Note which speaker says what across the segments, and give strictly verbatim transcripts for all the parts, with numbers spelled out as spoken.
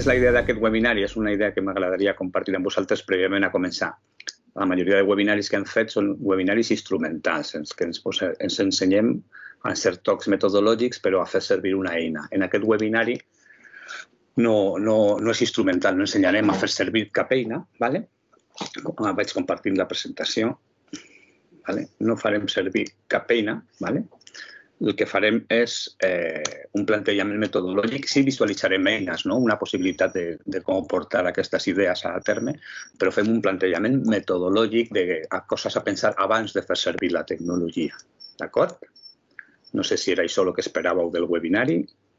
Speaker 1: és la idea d'aquest webinari? És una idea que m'agradaria compartir amb vosaltres prèviament a començar. La majoria de webinaris que hem fet són webinaris instrumentals, en què ens, ens ensenyem a fer tocs metodològics, però a fer servir una eina. En aquest webinari no, no, no és instrumental, no ensenyarem a fer servir cap eina. ¿Vale? Vaig compartint la presentació. ¿Vale? No farem servir cap eina. ¿Vale? El que farem és eh, un plantejament metodològic. Sí, visualitzarem eines, no? Una possibilitat de, de com portar aquestes idees a terme, però fem un plantejament metodològic de coses a pensar abans de fer servir la tecnologia. D'acord? No sé si era això el que esperàveu del webinari.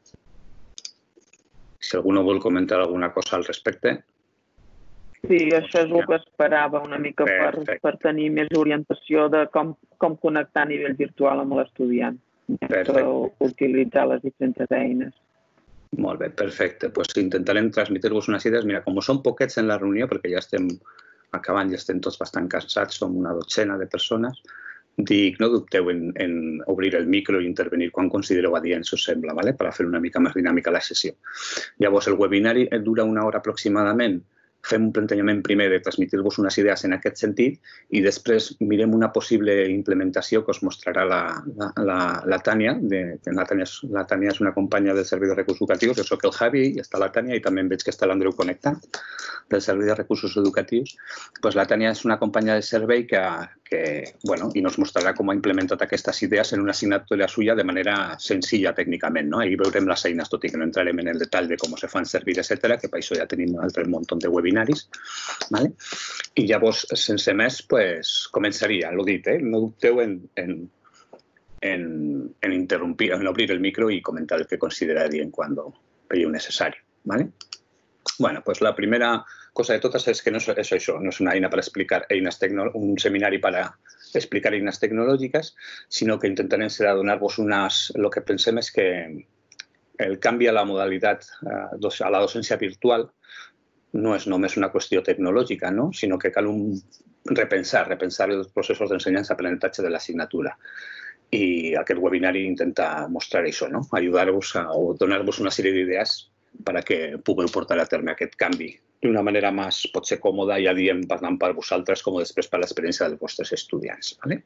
Speaker 1: Si algú vol comentar alguna cosa al respecte.
Speaker 2: Sí, això és el que esperava una mica per, per tenir més orientació de com, com connectar a nivell virtual amb l'estudiant. Per utilitzar les diferents eines.
Speaker 1: Molt bé, perfecte. Pues intentarem transmetre-vos unes idees. Mira, com són poquets en la reunió, perquè ja estem acabant, ja estem tots bastant cansats, som una dotzena de persones, dic, no dubteu en, en obrir el micro i intervenir quan considereu adient, si us sembla, ¿vale? Per fer una mica més dinàmica la sessió. Llavors, el webinari dura una hora aproximadament. Fem un plantejament primer de transmetre-vos unes idees en aquest sentit i després mirem una possible implementació que us mostrarà la, la, la, la Tània. De, la, Tània és, la Tània és una companya del Servei de Recursos Educatius, jo soc el Javi i està la Tània i també em veig que està l'Andreu connectat del Servei de Recursos Educatius. Pues la Tània és una companya del servei que, que bueno, i nos mostrarà com ha implementat aquestes idees en una assignatura suya de manera senzilla tècnicament. No? Ahí veurem les eines, tot i que no entrarem en el detall de com se fan servir, etcètera, que per això ja tenim un altre munt de webinars. ¿Vale? I llavors, sense més, pues, començaria, l'ho dit, eh? No dubteu en, en, en, en interrompir, en obrir el micro i comentar el que consideraríem quan veieu necessari. ¿Vale? Bueno, pues la primera cosa de totes és que no és, és això, no és una eina per explicar eines tecnològiques, un seminari per explicar eines tecnològiques, sinó que intentarem ser a donar-vos unes... El que pensem és que el canvi a la modalitat, a la docència virtual, no és només una qüestió tecnològica, no? Sinó que cal un repensar, repensar els processos d'ensenyança-aprenentatge de l'assignatura. I aquest webinari intenta mostrar això, no? Ajudar-vos o donar-vos una sèrie d'idees perquè pugueu portar a terme aquest canvi d'una manera més, potser còmoda, ja diem, tant per vosaltres com després per l'experiència dels vostres estudiants. ¿Vale?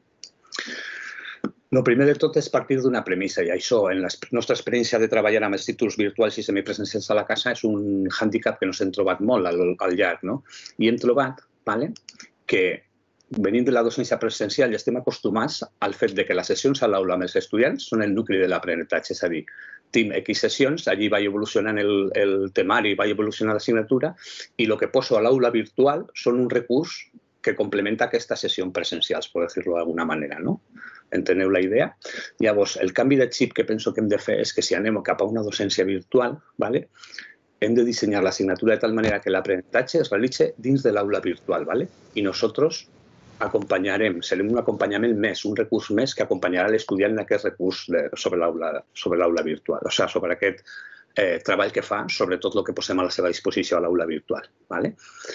Speaker 1: El primer de tot és partir d'una premissa, i això, en la nostra experiència de treballar amb els títols virtuals i semipresencials a la casa, és un hàndicap que nos hem trobat molt al, al llarg, no? I hem trobat, ¿vale?, que venint de la docència presencial ja estem acostumats al fet de que les sessions a l'aula amb els estudiants són el nucli de l'aprenentatge, és a dir, tinc X sessions, allí vaig evolucionant el, el temari, vaig evolucionant l'assignatura, i el que poso a l'aula virtual són un recurs que complementa aquestes sessions presencials, per dir-ho d'alguna manera, no? Enteneu la idea? Llavors, el canvi de xip que penso que hem de fer és que si anem cap a una docència virtual, ¿vale?, hem de dissenyar l'assignatura de tal manera que l'aprenentatge es realitzi dins de l'aula virtual, ¿vale? I nosaltres acompanyarem, serem un acompanyament més, un recurs més que acompanyarà l'estudiant en aquest recurs de, sobre l'aula virtual, o sigui, sobre aquest eh, treball que fa, sobre tot el que posem a la seva disposició a l'aula virtual, ¿vale?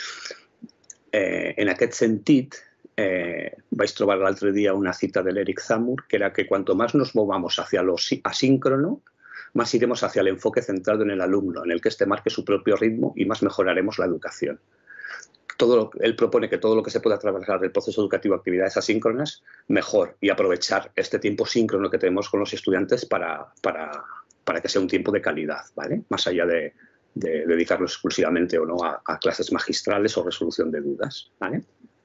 Speaker 1: Eh, en aquest sentit, Eh, vais a trobar l'altre dia una cita de Eric Zamur, que era que cuanto más nos movamos hacia lo asíncrono, más iremos hacia el enfoque centrado en el alumno, en el que éste marque su propio ritmo y más mejoraremos la educación. Todo lo, él propone que todo lo que se pueda trabajar del proceso educativo, actividades asíncronas, mejor, y aprovechar este tiempo síncrono que tenemos con los estudiantes para, para, para que sea un tiempo de calidad, ¿vale? Más allá de, de dedicarlo exclusivamente o no a, a clases magistrales o resolución de dudas, ¿vale?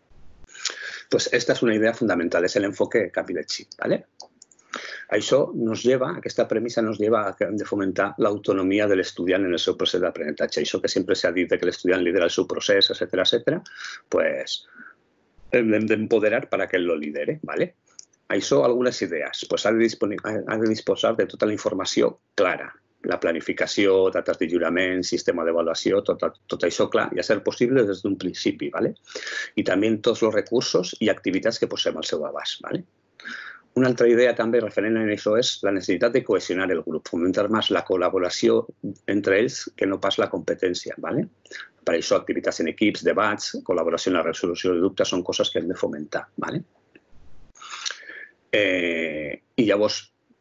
Speaker 1: Pues esta és una idea fundamental, és l'enfoque canvi de xip, ¿vale? Això nos lleva, aquesta premissa nos lleva a que hem de fomentar l'autonomia de l'estudiant en el seu procés d'aprenentatge. Això que sempre s'ha dit que l'estudiant lidera el seu procés, etcètera, etcètera, pues hem d'empoderar para que ell lo lidere, ¿vale? Això, algunes idees. Pues ha de ha de disposar de tota la informació clara. La planificació, dates de lliurament, sistema d'avaluació, tot, tot això clar, i a ser possible des d'un principi, ¿vale? I també tots els recursos i activitats que posem al seu abast, ¿vale? Una altra idea també referent a això és la necessitat de cohesionar el grup, fomentar més la col·laboració entre ells que no pas la competència, ¿vale? Per això activitats en equips, debats, col·laboració en la resolució de dubtes són coses que hem de fomentar, ¿vale? Eh, I llavors,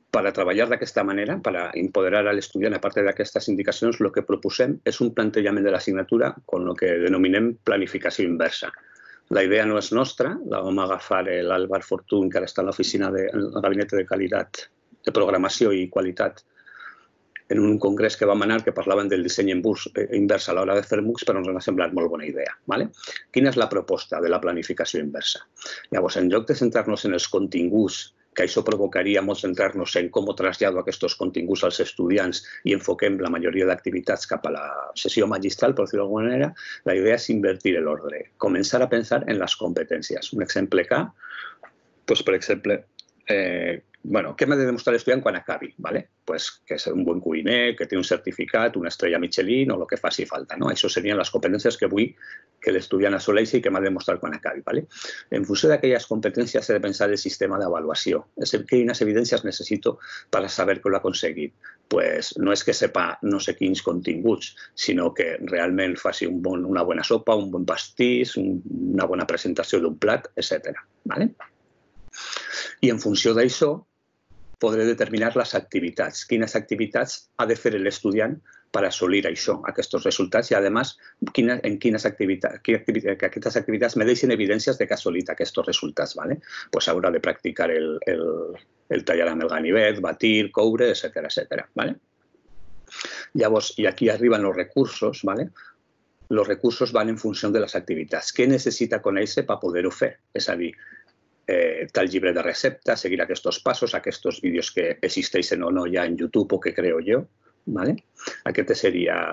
Speaker 1: para treballar d'aquesta manera, per empoderar a l'estudiant, a part d'aquestes indicacions, el que proposem és un plantejament de l'assignatura con el que denominem planificació inversa. La idea no és nostra, la vam agafar l'Àlvar Fortuny, que ara està a l'oficina del Gabinet de Qualitat, de Programació i Qualitat, en un congrés que vam anar que parlaven del disseny invers a l'hora de fer MOOCs, però ens ha semblat molt bona idea. Quina és la proposta de la planificació inversa? Llavors, en lloc de centrar-nos en els continguts, que això provocaria molt centrar-nos en com trasllado aquests continguts als estudiants i enfoquem la majoria d'activitats cap a la sessió magistral, per dir-ho d'alguna manera, la idea és invertir l'ordre, començar a pensar en les competències. Un exemple clar, per exemple, què m'ha de demostrar l'estudiant quan acabi? Que és un bon cuiner, que té un certificat, una estrella Michelin o el que faci falta. Això serien les competències que vull que l'estudiant assoleixi i que m'ha de demostrar quan acabi. En funció d'aquelles competències he de pensar el sistema d'avaluació. Quines evidències necessito per saber que l'ho ha aconseguit? No és que sepa no sé quins continguts, sinó que realment faci una bona sopa, un bon pastís, una bona presentació d'un plat, etcètera. I en funció d'això podré determinar les activitats. Quines activitats ha de fer l'estudiant per assolir això, aquests resultats, i, a més, en quines activitats, que aquestes activitats me deixin evidències que ha assolit aquests resultats. Haurà de practicar el tallar amb el ganivet, batir, coure, etcètera. Llavors, i aquí arriben els recursos. Els recursos van en funció de les activitats. Què necessita conèixer per poder-ho fer? És a dir, tal llibre de recepta, seguir aquests passos, aquests vídeos que existeixen o no ja en YouTube o que creo jo. Aquest seria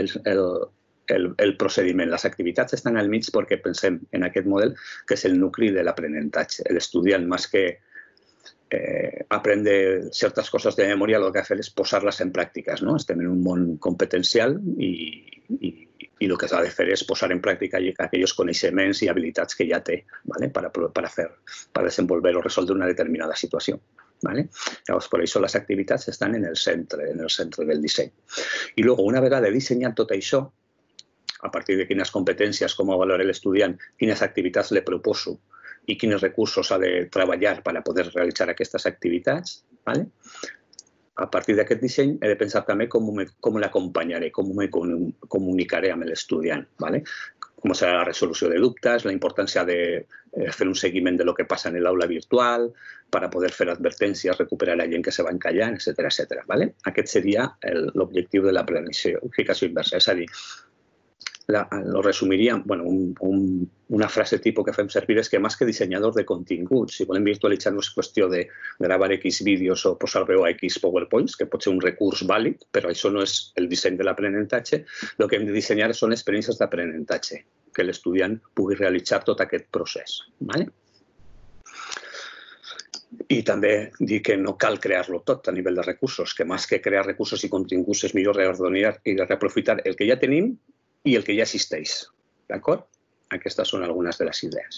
Speaker 1: el procediment. Les activitats estan al mig perquè pensem en aquest model que és el nucli de l'aprenentatge. L'estudiant, més que aprendre certes coses de memòria, el que ha de fer és posar-les en pràctiques. Estem en un món competencial i i el que s'ha de fer és posar en pràctica aquells coneixements i habilitats que ja té per desenvolver o resoldre una determinada situació. Llavors, per això les activitats estan en el centre del disseny. I després, una vegada he dissenyat tot això, a partir de quines competències, com avaluaré l'estudiant, quines activitats li proposo i quins recursos ha de treballar per poder realitzar aquestes activitats, a partir d'aquest disseny he de pensar també com l'acompanyaré, com me comunicaré amb l'estudiant, com serà la resolució de dubtes, la importància de fer un seguiment de lo que passa en l'aula virtual, per poder fer advertències, recuperar la gent que se va encallant, etcètera. Aquest seria l'objectiu de la planificació inversa. És a dir, ho resumiria, una frase tipus que fem servir és que més que dissenyador de continguts, si volem virtualitzar no és qüestió de gravar X vídeos o posar veu a X PowerPoints, que pot ser un recurs vàlid, però això no és el disseny de l'aprenentatge. El que hem de dissenyar són experiències d'aprenentatge, que l'estudiant pugui realitzar tot aquest procés. I també dir que no cal crear-lo tot a nivell de recursos, que més que crear recursos i continguts és millor reordenar i reaprofitar el que ja tenim i el que ja existeix. D'acord? Aquestes són algunes de les idees.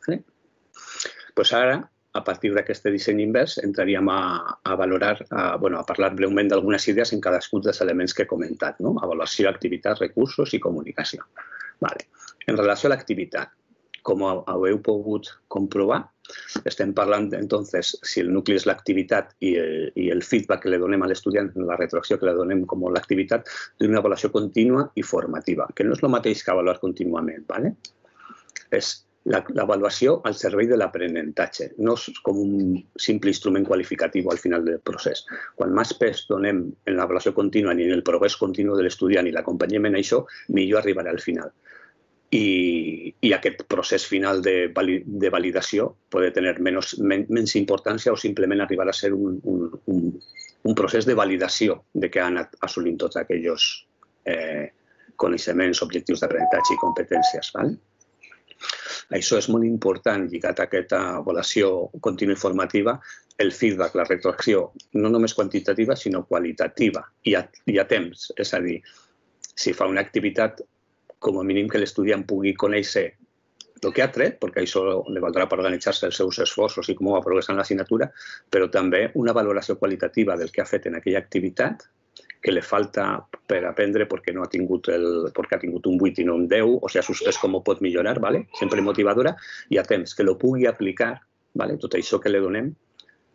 Speaker 1: Ara, a partir d'aquest disseny invers, entraríem a valorar, a parlar breument d'algunes idees en cadascun dels elements que he comentat. Avaluació, activitats, recursos i comunicació. En relació a l'activitat, com heu pogut comprovar, estem parlant, entonces, si el nucli és l'activitat i el feedback que li donem a l'estudiant, la retroacció que li donem com l'activitat, d'una avaluació contínua i formativa, que no és el mateix que avaluar contínuament. És l'avaluació al servei de l'aprenentatge, no és com un simple instrument qualificatiu al final del procés. Quan més pes donem en l'avaluació contínua i en el progrés continu de l'estudiant i l'acompanyem en això, millor arribarà al final. I aquest procés final de validació pot tenir menys importància o simplement arribar a ser un procés de validació de que han anat assolint tots aquells coneixements, objectius d'aprenentatge i competències. Això és molt important lligat a aquesta avaluació contínua i formativa, el feedback, la retroacció, no només quantitativa, sinó qualitativa i a temps. És a dir, si fa una activitat, com a mínim que l'estudiant pugui conèixer el que ha tret, perquè això li valdrà per organitzar-se els seus esforços i com va progressar en l'assignatura, però també una valoració qualitativa del que ha fet en aquella activitat, que li falta per aprendre perquè ha tingut un vuit i no un deu, o si ha suspès com ho pot millorar, sempre motivadora, i a temps, que lo pugui aplicar, tot això que li donem,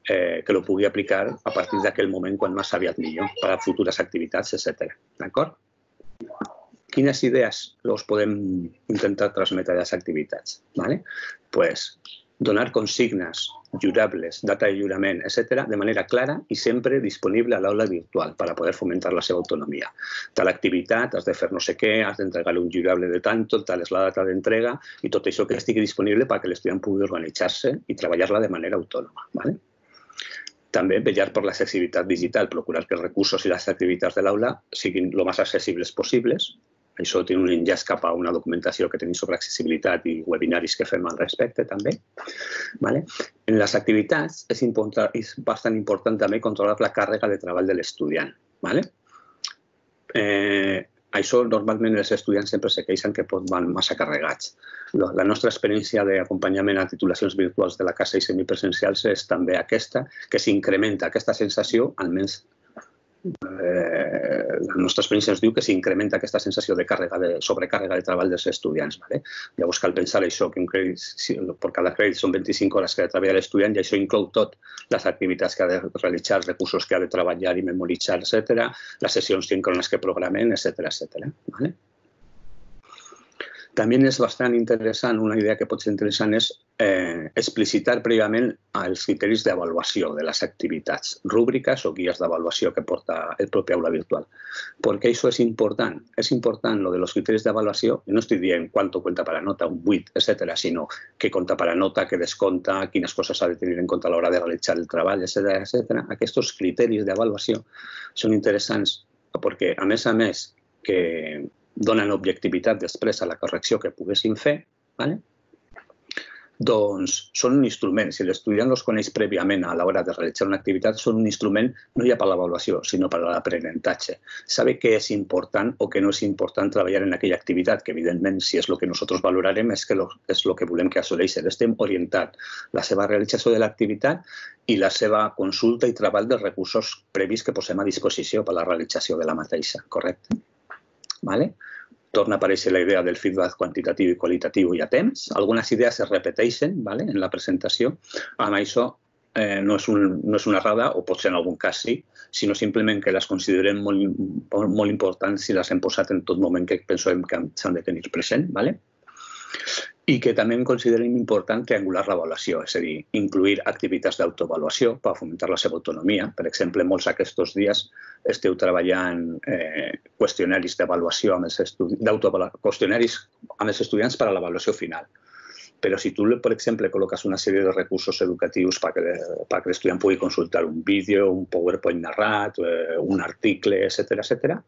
Speaker 1: eh, que lo pugui aplicar a partir d'aquell moment quan més aviat millor, per a futures activitats, etcètera. D'acord? Quines idees us podem intentar transmetre a les activitats? Doncs pues, donar consignes lliurables, data de lliurament, etcètera, de manera clara i sempre disponible a l'aula virtual per a poder fomentar la seva autonomia. Tal activitat, has de fer no sé què, has d'entregar-li un lliurable de tanto, tal és la data d'entrega i tot això que estigui disponible perquè l'estudiant pugui organitzar-se i treballar-la de manera autònoma. ¿Vale? També vetllar per l'accessibilitat digital, procurar que els recursos i les activitats de l'aula siguin el més accessibles possibles. Això té un enllaç cap a una documentació que tenim sobre accessibilitat i webinaris que fem al respecte, també. En les activitats és bastant important també controlar la càrrega de treball de l'estudiant. Això normalment els estudiants sempre se queixen que van massa carregats. La nostra experiència d'acompanyament a titulacions virtuals de la casa i semipresencials és també aquesta, que s'incrementa aquesta sensació, almenys la nostra experiència ens diu que s'incrementa aquesta sensació de sobrecàrrega de treball dels estudiants. Llavors cal pensar això, que per cada crèdit són vint-i-cinc hores que ha de treballar l'estudiant i això inclou tot, les activitats que ha de realitzar, els recursos que ha de treballar i memoritzar, etcètera, les sessions síncrones que programen, etcètera. També és bastant interessant, una idea que pot ser interessant és explicitar prèviament els criteris d'avaluació de les activitats, rúbriques o guies d'avaluació que porta el propi aula virtual. Perquè això és important. És important lo de los criteris d'avaluació, no estic dient quanto cuenta para nota, un vuit, etcètera, sinó què compta para nota, què descompta, quines coses s'ha de tenir en compte a l'hora de realitzar el treball, etcètera. Aquests criteris d'avaluació són interessants perquè, a més a més, que donen objectivitat després a la correcció que poguessin fer, doncs són un instrument. Si l'estudiant els coneix prèviament a l'hora de realitzar una activitat, són un instrument no ja per l'avaluació, sinó per a l'aprenentatge. Saber què és important o què no és important treballar en aquella activitat, que evidentment, si és el que nosaltres valorarem, és el que volem que assoleixi. Estem orientant la seva realització de l'activitat i la seva consulta i treball dels recursos previs que posem a disposició per a la realització de la mateixa, correcte? Torna a aparèixer la idea del feedback quantitatiu i qualitatiu i a temps. Algunes idees es repeteixen en la presentació. Amb això no és una errada, o pot ser en algun cas sí, sinó simplement que les considerem molt importants i les hem posat en tot moment que pensem que s'han de tenir present. I que també considerem important triangular l'avaluació, és a dir, incluir activitats d'autoavaluació per fomentar la seva autonomia. Per exemple, molts aquests dies esteu treballant qüestionaris d'avaluació amb els estudiants per a l'avaluació final. Però si tu, per exemple, col·loques una sèrie de recursos educatius perquè l'estudiant pugui consultar un vídeo, un PowerPoint narrat, un article, etcètera,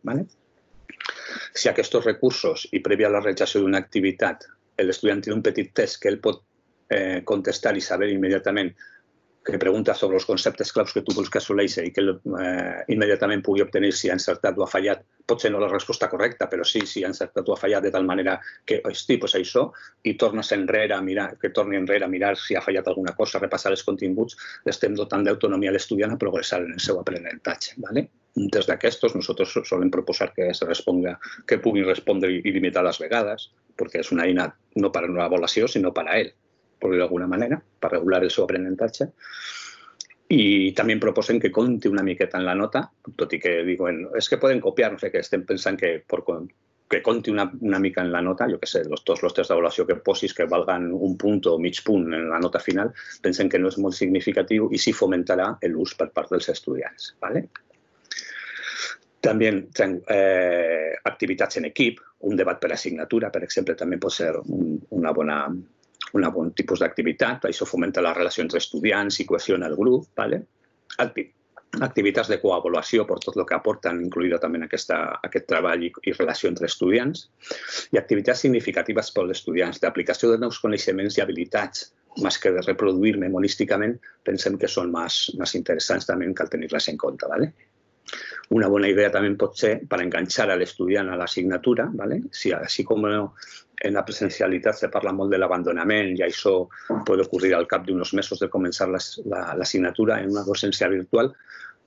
Speaker 1: si aquests recursos i prèvia a la realització d'una activitat l'estudiant té un petit test que ell pot contestar i saber immediatament, que pregunta sobre els conceptes claus que tu vols que assoleixi i que immediatament pugui obtenir si ha encertat o ha fallat. Potser no la resposta correcta, però sí si ha encertat o ha fallat de tal manera que, hosti, doncs això, i tornes enrere a mirar, que torni enrere a mirar si ha fallat alguna cosa, repassar els continguts, estem dotant d'autonomia a l'estudiant a progressar en el seu aprenentatge. Des d'aquestos, nosaltres solem proposar que se responga, que puguin respondre il·limitades vegades, perquè és una eina no per a una avaluació, sinó per a ell, per dir d'alguna manera, per regular el seu aprenentatge. I també proposen que compti una miqueta en la nota, tot i que diuen, és que poden copiar, no sé què, estem pensant que que compti una mica en la nota, jo què sé, tots els tests d'avaluació que posis que valgan un punt o mig punt en la nota final, pensen que no és molt significatiu i sí fomentarà l'ús per part dels estudiants. També activitats en equip, un debat per assignatura, per exemple, també pot ser una bona un bon tipus d'activitat. Això fomenta la relació entre estudiants i cohesiona el grup. Activitats de coavaluació per tot el que aporten, incloïda també aquest treball i relació entre estudiants. I activitats significatives per als estudiants d'aplicació de nous coneixements i habilitats, més que de reproduir memorísticament, pensem que són més interessants també, cal tenir-les en compte. Una bona idea també pot ser per enganxar a l'estudiant a l'assignatura, així com en la presencialitat se parla molt de l'abandonament i això pot ocorrir al cap d'uns mesos de començar l'assignatura en una docència virtual,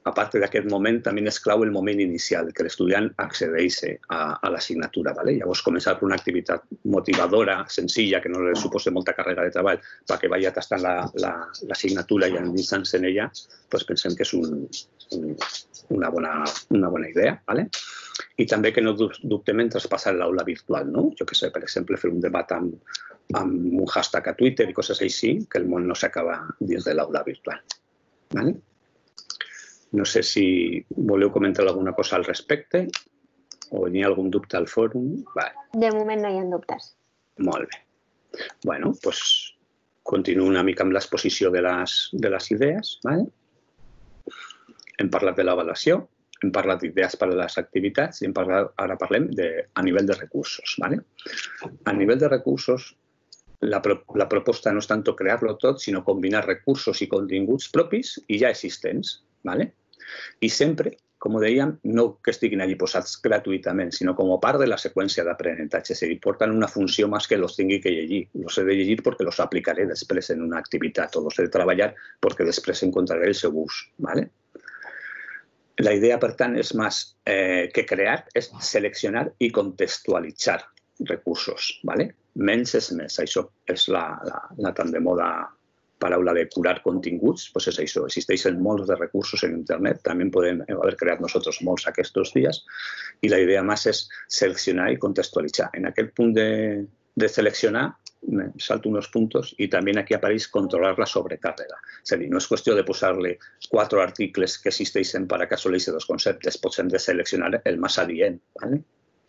Speaker 1: a part d'aquest moment, també és clau el moment inicial, que l'estudiant accedeix a, a l'assignatura. ¿vale? Llavors, començar per una activitat motivadora, senzilla, que no li suposa molta càrrega de treball, perquè vagi tastant l'assignatura la, la, i endinsant-se en ella, doncs pensem que és un, un, una, bona, una bona idea. ¿vale? I també que no dubtem en traspassar l'aula virtual. No? Jo que sé, per exemple, fer un debat amb, amb un hashtag a Twitter i coses així, que el món no s'acaba dins de l'aula virtual. ¿Vale? No sé si voleu comentar alguna cosa al respecte o hi ha algun dubte al fòrum. Vale.
Speaker 3: De moment no hi ha dubtes.
Speaker 1: Molt bé. Bueno, doncs continuo una mica amb l'exposició de, les, de les idees. Vale? Hem parlat de l'avaluació, hem parlat d'idees per a les activitats i hem parlat, ara parlem de, a nivell de recursos. Vale? A nivell de recursos, la, pro, la proposta no és tant crear-lo tot, sinó combinar recursos i continguts propis i ja existents. Vale? I sempre, com dèiem, no que estiguin allí posats gratuïtament, sinó com a part de la seqüència d'aprenentatge. És a dir, porten una funció més que los tingui que llegir. Los he de llegir perquè los aplicaré després en una activitat o los he de treballar perquè després encontraré el seu ús. ¿Vale? La idea, per tant, és més eh, que crear, és seleccionar i contextualitzar recursos. ¿Vale? Menys és més. Això és la, la, la tan de moda paraula de curar continguts, doncs és això. Existeixen molts de recursos en internet, també podem haver creat nosaltres molts aquests dies, i la idea més és seleccionar i contextualitzar. En aquest punt de, de seleccionar, salto uns punts i també aquí apareix controlar la sobrecàrrega. És a dir, no és qüestió de posar-li quatre articles que existeixen per a que assoleixi dos conceptes, potser hem de seleccionar el més adient. ¿Vale?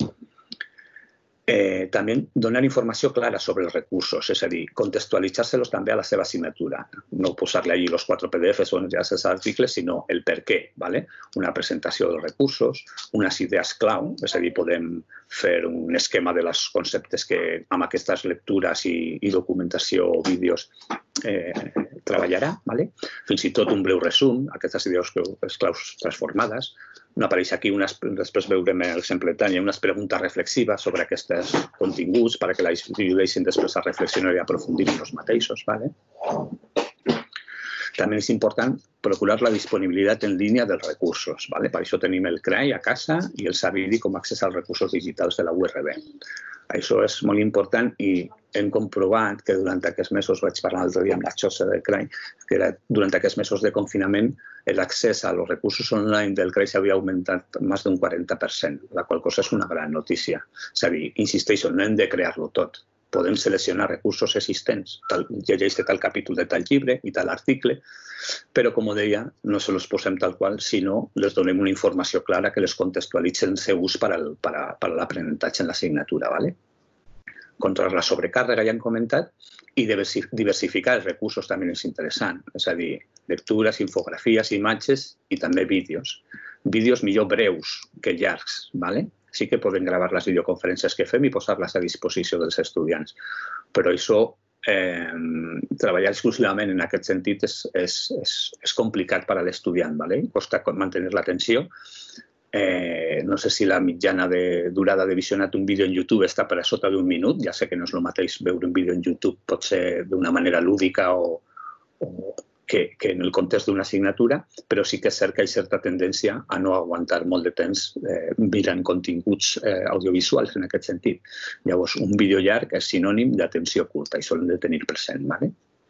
Speaker 1: Eh, també donar informació clara sobre els recursos, és a dir, contextualitzar-los també a la seva assignatura. No posar-li allí els quatre P D Fs o els articles, sinó el per què. ¿Vale? Una presentació dels recursos, unes idees clau, és a dir, podem fer un esquema de els conceptes que amb aquestes lectures i, i documentació o vídeos eh, treballarà. ¿Vale? Fins i tot un breu resum, aquestes idees claus transformades. No apareix aquí, unes, després veurem l'exemple tant, hi ha unes preguntes reflexives sobre aquests continguts perquè la distribueixin després a reflexionar i aprofundir en els mateixos. ¿Vale? També és important procurar la disponibilitat en línia dels recursos. ¿Vale? Per això tenim el C R A I a casa i el Saviri com a accés als recursos digitals de la U R B. Això és molt important i hem comprovat que durant aquests mesos, vaig parlar l'altre dia amb la Xosa del C R A I, que era, durant aquests mesos de confinament l'accés a los recursos online del C R A I s'havia augmentat més d'un quaranta per cent, la qual cosa és una gran notícia. És a dir, insisteixo, no hem de crear-lo tot. Podem seleccionar recursos existents, llegeix tal capítol de tal llibre i tal article, però, com deia, no se los posem tal qual, sinó les donem una informació clara que les contextualitzi en seu ús per a l'aprenentatge en l'assignatura. ¿Vale? Controlar la sobrecàrrega, ja hem comentat, i diversificar els recursos també és interessant. És a dir, lectures, infografies, imatges i també vídeos. Vídeos millor breus que llargs. ¿Vale? Sí que podem gravar les videoconferències que fem i posar-les a disposició dels estudiants. Però això, eh, treballar exclusivament en aquest sentit és, és, és, és complicat per a l'estudiant. ¿Vale? Costa mantenir l'atenció. Eh, no sé si la mitjana de durada de visionat d'un vídeo en YouTube està per a sota d'un minut. Ja sé que no és el mateix veure un vídeo en YouTube, pot ser d'una manera lúdica o, o que, que en el context d'una assignatura, però sí que és cert que hi ha certa tendència a no aguantar molt de temps eh, mirant continguts eh, audiovisuals en aquest sentit. Llavors, un vídeo llarg és sinònim d'atenció curta i s'ho hem de tenir present. ¿Vale?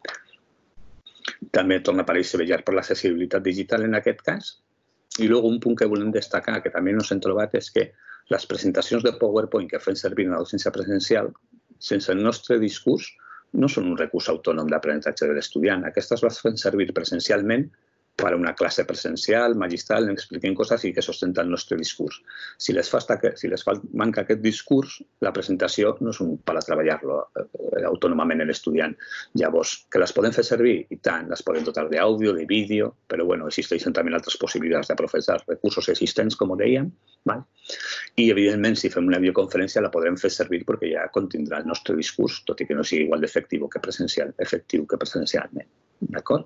Speaker 1: També torna a aparèixer vetllar per l'accessibilitat digital en aquest cas. I després un punt que volem destacar, que també no s'hem trobat, és que les presentacions de PowerPoint que fem servir en la docència presencial, sense el nostre discurs, no són un recurs autònom d'aprenentatge de l'estudiant. Aquestes les fem servir presencialment per a una classe presencial, magistral, en expliquem coses i que sostenten el nostre discurs. Si les, fa, si les fa, manca aquest discurs, la presentació no és un per a treballar-lo autònomament l'estudiant. Llavors, que les podem fer servir, i tant, les podem dotar d'àudio, de vídeo, però bueno, existeixen també altres possibilitats d'aprofitar recursos existents, com dèiem. Val? I, evidentment, si fem una videoconferència, la podrem fer servir perquè ja contindrà el nostre discurs, tot i que no sigui igual d'efectiu que presencial, efectiu que presencialment. D'acord?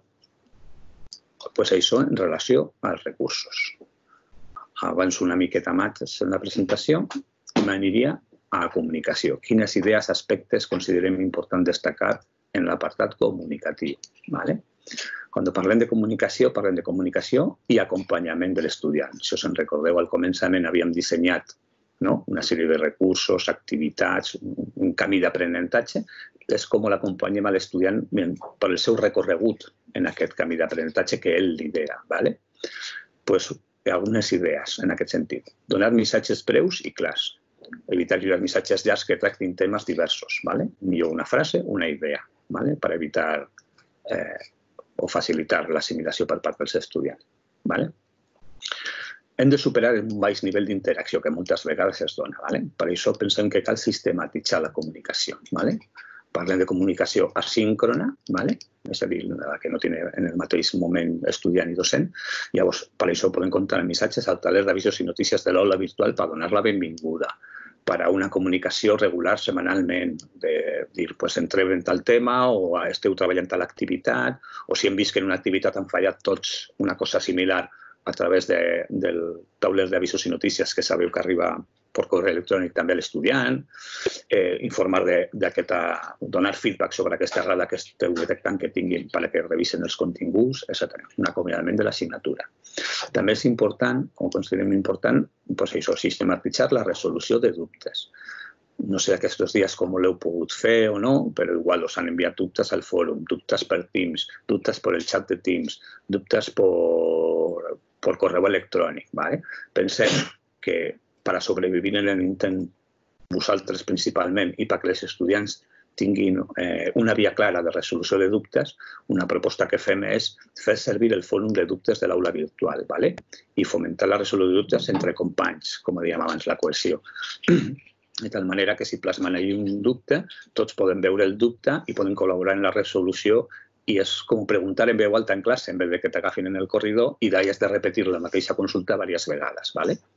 Speaker 1: Pues això en relació als recursos. Avanço una miqueta més en la presentació i m'aniria a la comunicació. Quines idees, aspectes considerem important destacar en l'apartat comunicatiu. ¿Vale? Quan parlem de comunicació, parlem de comunicació i acompanyament de l'estudiant. Si us en recordeu, al començament havíem dissenyat una sèrie de recursos, activitats, un camí d'aprenentatge. És com l'acompanyem a l'estudiant per el seu recorregut en aquest camí d'aprenentatge que ell lidera. Doncs algunes idees en aquest sentit. Donar missatges breus i clars. Evitar lliurar missatges llargs que tractin temes diversos. Millor una frase, una idea, per evitar o facilitar l'assimilació per part dels estudiants. Hem de superar un baix nivell d'interacció que moltes vegades es dona. Per això pensem que cal sistematitzar la comunicació. Parlem de comunicació asíncrona, és a dir, que no té en el mateix moment estudiant i docent. Llavors, per això podem comptar amb missatges al taler d'avisos i notícies de l'aula virtual per donar la benvinguda, per a una comunicació regular setmanalment, de dir, doncs entrem en tal tema o esteu treballant tal activitat, o si hem vist que en una activitat han fallat tots una cosa similar a través del tauler d'avisos i notícies que sabeu que arriba per correu electrònic també a l'estudiant, informar d'aquesta, donar feedback sobre aquesta errada que esteu detectant que tinguin perquè revisen els continguts, etcètera. Un acomiadament de l'assignatura. També és important, com considerem important, sistematitzar la resolució de dubtes. No sé aquests dies com ho heu pogut fer o no, però igual us han enviat dubtes al fòrum, dubtes per Teams, dubtes per el xat de Teams, dubtes per correu electrònic. Pensem que per a sobrevivir en l'intent, vosaltres principalment, i perquè els estudiants tinguin una via clara de resolució de dubtes, una proposta que fem és fer servir el fòrum de dubtes de l'aula virtual i fomentar la resolució de dubtes entre companys, com dèiem abans, la cohesió. De tal manera que si plasmen allà un dubte, tots podem veure el dubte i podem col·laborar en la resolució i és com preguntar en veu alta en classe en vez de que t'agafin en el corredor i d'ahí has de repetir la mateixa consulta diverses vegades.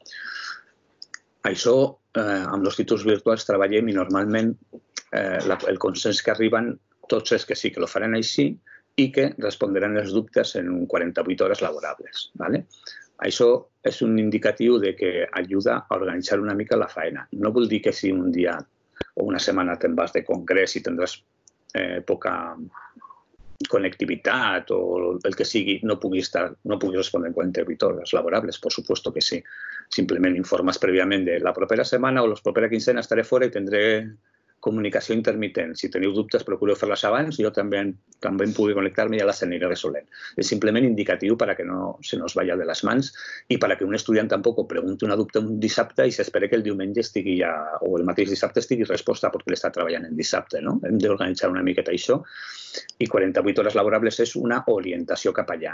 Speaker 1: Això, amb els títols virtuals treballem i normalment el consens que arriben tots és que sí que ho faran així i que respondran els dubtes en quaranta-vuit hores laborables. Això és un indicatiu que ajuda a organitzar una mica la feina. No vol dir que si un dia o una setmana te'n vas de congrés i tindràs poca connectivitat o el que sigui, no puguis respondre en quaranta-vuit hores laborables, per supuesto que sí. Simplement informes prèviament de la propera setmana o la propera quincena estaré fora i tindré comunicació intermitent. Si teniu dubtes, procureu fer-les abans. Jo també pugui connectar-me i ja les aniré resolent. És simplement indicatiu perquè no se nos vaya de les mans i perquè un estudiant tampoc pregunti una dubte un dissabte i s'espera que el diumenge estigui ja, o el mateix dissabte estigui resposta perquè l'està treballant en dissabte. Hem d'organitzar una miqueta això i quaranta-vuit hores laborables és una orientació cap allà.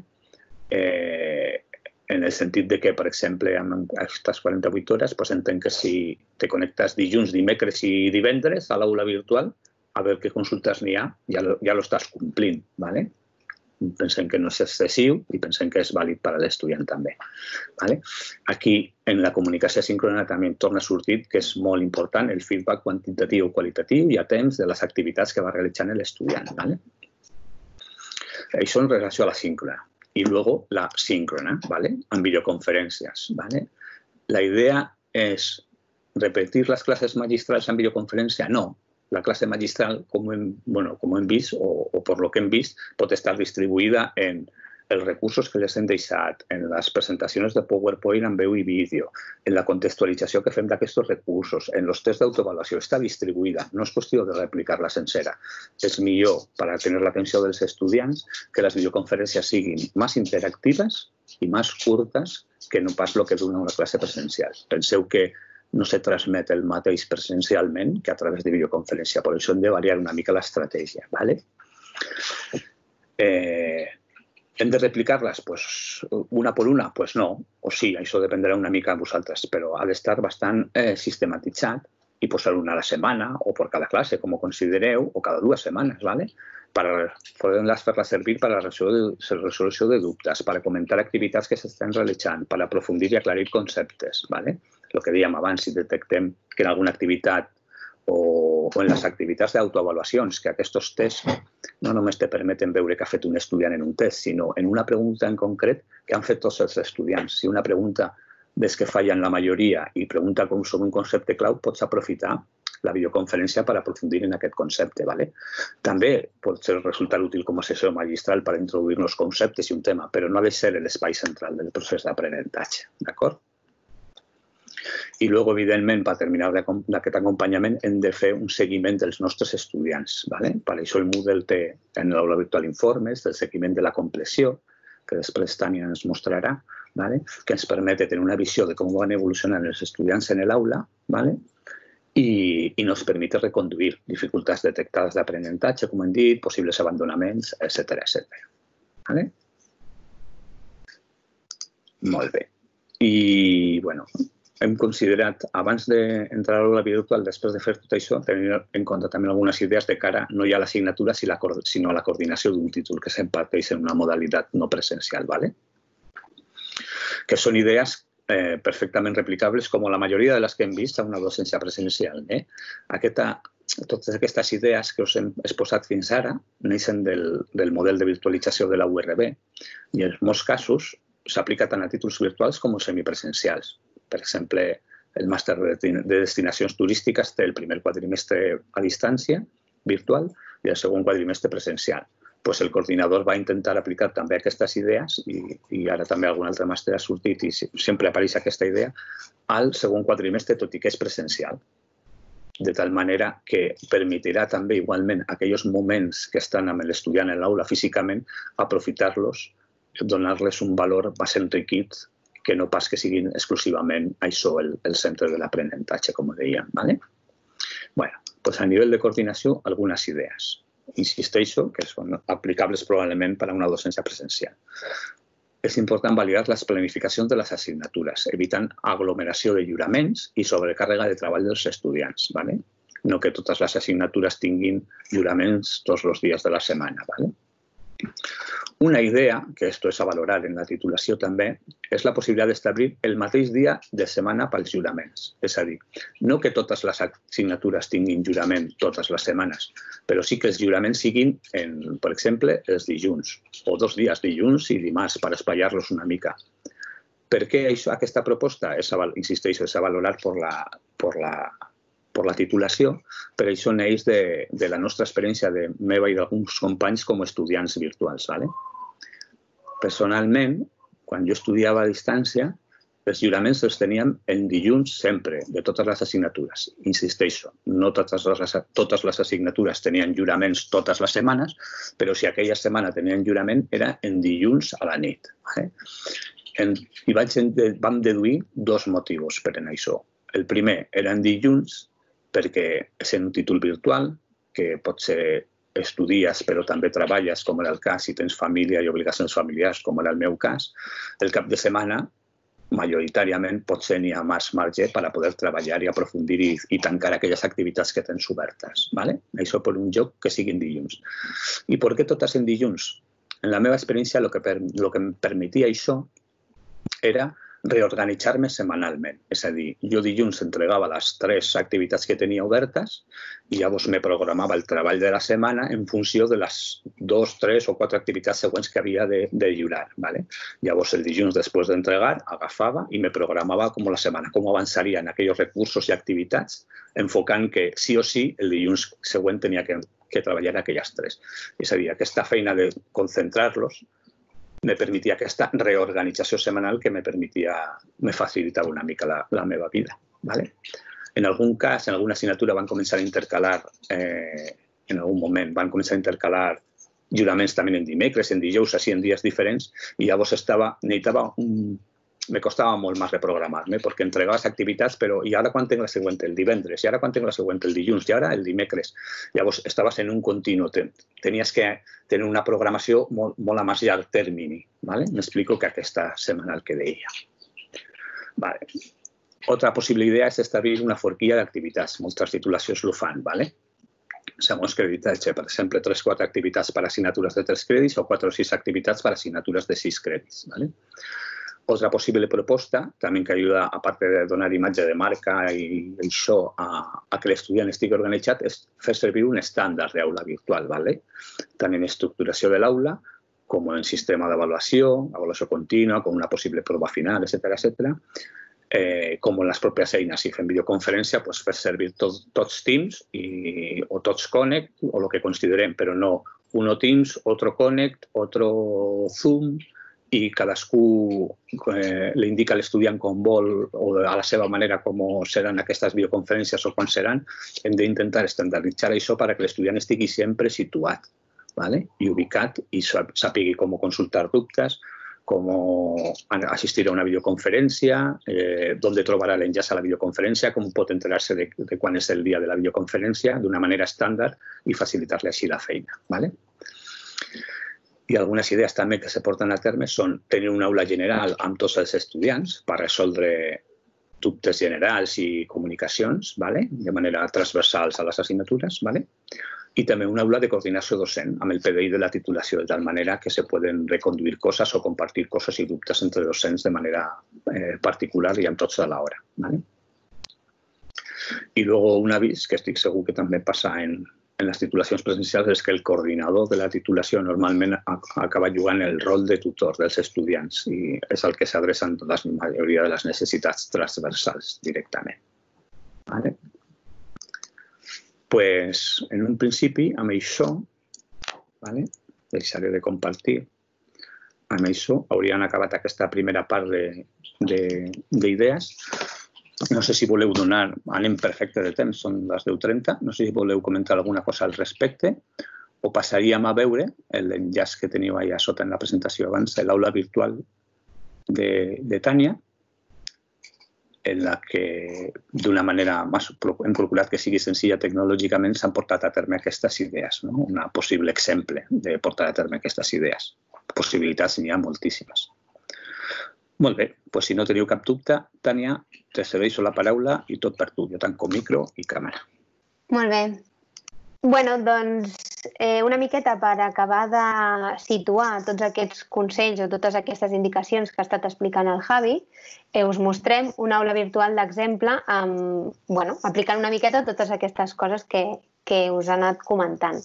Speaker 1: En el sentit que, per exemple, en aquestes quaranta-vuit hores, entenc que si te connectes dilluns, dimecres i divendres a l'aula virtual, a veure què consultes n'hi ha, ja l'estàs complint. Pensem que no és excessiu i pensem que és vàlid per a l'estudiant també. Aquí, en la comunicació síncrona, també torna a sortir que és molt important el feedback quantitatiu o qualitatiu i a temps de les activitats que va realitzant l'estudiant. Això en relació a la síncrona. Y luego la síncrona, ¿vale? En videoconferencias, ¿vale? La idea es repetir las clases magistrales en videoconferencia. No, la clase magistral, como hem, bueno, como hem vist, o, o por lo que hem vist, pot estar distribuïda en els recursos que les hem deixat, en les presentacions de PowerPoint en veu i vídeo, en la contextualització que fem d'aquests recursos, en els tests d'autoavaluació. Està distribuïda, no és qüestió de replicar-la sencera. És millor per a tenir l'atenció dels estudiants que les videoconferències siguin més interactives i més curtes que no pas el que dona una classe presencial. Penseu que no se transmet el mateix presencialment que a través de videoconferència. Per això hem de variar una mica l'estratègia. Eh... Hem de replicar-les una per una? Doncs no, o sí, això dependrà una mica de vosaltres, però ha d'estar bastant sistematitzat i posar una a la setmana o per cada classe, com ho considereu, o cada dues setmanes, per poder-les fer-la servir per a la resolució de dubtes, per a comentar activitats que s'estan realitzant, per aprofundir i aclarir conceptes. El que dèiem abans, si detectem que en alguna activitat o en les activitats d'autoavaluacions, que aquests tests no només te permeten veure què ha fet un estudiant en un test, sinó en una pregunta en concret que han fet tots els estudiants. Si una pregunta ves que fallen la majoria i pregunta sobre un concepte clau, pots aprofitar la videoconferència per aprofundir en aquest concepte. ¿vale? També pot ser resultar útil com a sessió magistral per introduir nous conceptes i un tema, però no ha de ser l'espai central del procés d'aprenentatge. D'acord? I luego, evidentment, per terminar aquest acompanyament, hem de fer un seguiment dels nostres estudiants. ¿vale? Per això el Moodle té en l'aula virtual informes del seguiment de la compleció, que després Tània ens mostrarà, ¿vale? que ens permet tenir una visió de com van evolucionant els estudiants en l'aula, ¿vale? i, i nos permet reconduir dificultats detectades d'aprenentatge, com hem dit, possibles abandonaments, etcètera, etcètera. ¿Vale? Molt bé. I, bueno, hem considerat, abans d'entrar a l'aula virtual, després de fer tot això, tenir en compte també algunes idees de cara no ja a l'assignatura, sinó a la coordinació d'un títol que s'imparteix en una modalitat no presencial, ¿vale? Que són idees eh, perfectament replicables, com la majoria de les que hem vist a una docència presencial. Eh? Aquesta, totes aquestes idees que us hem exposat fins ara neixen del, del model de virtualització de la U R B i en molts casos s'aplica tant a títols virtuals com semipresencials. Per exemple, el màster de destinacions turístiques té el primer quadrimestre a distància, virtual, i el segon quadrimestre presencial. Pues el coordinador va intentar aplicar també aquestes idees, i, i ara també algun altre màster ha sortit i sempre apareix aquesta idea, al segon quadrimestre, tot i que és presencial. De tal manera que permetirà també igualment aquells moments que estan amb l'estudiant en l'aula físicament, aprofitar-los, donar-les un valor més enriquit que no pas que siguin exclusivament això el, el centre de l'aprenentatge, com dèiem. ¿vale? Bueno, pues a nivell de coordinació, algunes idees. Insisteixo que són aplicables probablement per a una docència presencial. És important validar les planificacions de les assignatures, evitant aglomeració de lliuraments i sobrecàrrega de treball dels estudiants. ¿vale? No que totes les assignatures tinguin lliuraments tots els dies de la setmana. ¿vale? Una idea, que esto és a valorar en la titulació també, és la possibilitat d'establir el mateix dia de setmana pels lliuraments. És a dir, no que totes les assignatures tinguin lliurament totes les setmanes, però sí que els lliuraments siguin, en, per exemple, els dilluns, o dos dies, dilluns i dimarts, per espaiar-los una mica. Per què això, aquesta proposta? És, insisteixo, és a valorar per la, per la, per la titulació, però això neix de, de la nostra experiència de meva i d'alguns companys com a estudiants virtuals. ¿vale? Personalment, quan jo estudiava a distància, els lliuraments els teníem en dilluns sempre, de totes les assignatures. Insisteixo, no totes les, totes les assignatures tenien lliuraments totes les setmanes, però si aquella setmana tenien lliurament era en dilluns a la nit. ¿vale? En, I vaig, vam deduir dos motius per a això. El primer era en dilluns, perquè és un títol virtual, que pot ser estudies però també treballes, com era el cas, si tens família i obligacions familiars, com era el meu cas. El cap de setmana, majoritàriament, potser n'hi ha més marge per a poder treballar i aprofundir i, i tancar aquelles activitats que tens obertes. ¿vale? Això per un joc que siguin dilluns. I per què totes en dilluns? En la meva experiència, el que, per, lo que em permetia això era reorganitzar-me setmanalment. És a dir, jo dilluns entregava les tres activitats que tenia obertes i llavors me programava el treball de la setmana en funció de les dos, tres o quatre activitats següents que havia de, de lliurar. ¿vale? Llavors, el dilluns, després d'entregar, agafava i me programava com la setmana, com avançaria en aquells recursos i activitats, enfocant que sí o sí el dilluns següent tenia que, que treballar aquelles tres. És a dir, aquesta feina de concentrar-los me permetia aquesta reorganització setmanal que me permetia, me facilitava una mica la, la meva vida. ¿vale? En algun cas, en alguna assignatura van començar a intercalar, eh, en algun moment, van començar a intercalar lliuraments també en dimecres, en dijous, així en dies diferents, i llavors estava, necessitava un... me costava molt més reprogramar-me, perquè entregaves activitats, però i ara quan tinc la següent? El divendres, i ara quan tinc la següent? El dilluns, i ara el dimecres. Llavors, estaves en un continu, tenies que tenir una programació molt, molt a més llarg termini. ¿vale? M'explico que aquesta setmanal que deia. Vale. Otra possible idea és establir una forquilla d'activitats. Moltes titulacions ho fan. ¿vale? Segons creditatge, per exemple, tres o quatre activitats per assignatures de tres crèdits o quatre o sis activitats per assignatures de sis crèdits. ¿vale? Otra posible proposta, también que ayuda, aparte de donar imatge de marca i això a, a que l'estudiant estigui organitzat, és fer servir un estàndard d'aula virtual, ¿vale? tant en estructuració de l'aula com en sistema d'avaluació, avaluació contínua, com una possible prova final, etcètera, etcètera. com en les pròpies eines. Si fem videoconferència, fer servir tots Teams o tots Connect o el que considerem, però no uno Teams, otro Connect, otro Zoom, i cadascú li indica a l'estudiant com vol o a la seva manera com seran aquestes videoconferències o quan seran. Hem d'intentar estandarditzar això perquè l'estudiant estigui sempre situat i ubicat i sàpigui com consultar dubtes, com assistir a una videoconferència, on trobarà l'enllaç a la videoconferència, com pot enterar-se de quan és el dia de la videoconferència d'una manera estàndard i facilitar-li així la feina. I algunes idees també que se porten a terme són tenir una aula general amb tots els estudiants per resoldre dubtes generals i comunicacions de manera transversals a les assignatures, i també una aula de coordinació docent amb el P D I de la titulació, de tal manera que se poden reconduir coses o compartir coses i dubtes entre docents de manera particular i amb tots a l'hora. I luego un avís, que estic segur que també passa en les titulacions presencials, és que el coordinador de la titulació normalment acaba jugant el rol de tutor dels estudiants i és el que s'adreça en la majoria de les necessitats transversals directament. Pues, en un principi, amb això, deixaré de compartir, amb això hauríem acabat aquesta primera part d'idees. No sé si voleu donar, anem perfecte de temps, són les deu trenta, no sé si voleu comentar alguna cosa al respecte o passaríem a veure l'enllaç que teniu allà sota en la presentació abans, l'aula virtual de Tània, en la que d'una manera hem procurat que sigui senzilla tecnològicament, s'han portat a terme aquestes idees, un possible exemple de portar a terme aquestes idees. Possibilitats n'hi ha moltíssimes. Molt bé, doncs si no teniu cap dubte, Tània, te cedeixo la paraula i tot per tu. Jo tanco micro i càmera.
Speaker 3: Molt bé. Bé, doncs una miqueta per acabar de situar tots aquests consells o totes aquestes indicacions que ha estat explicant el Javi, us mostrem una aula virtual d'exemple aplicant una miqueta totes aquestes coses que us ha anat comentant.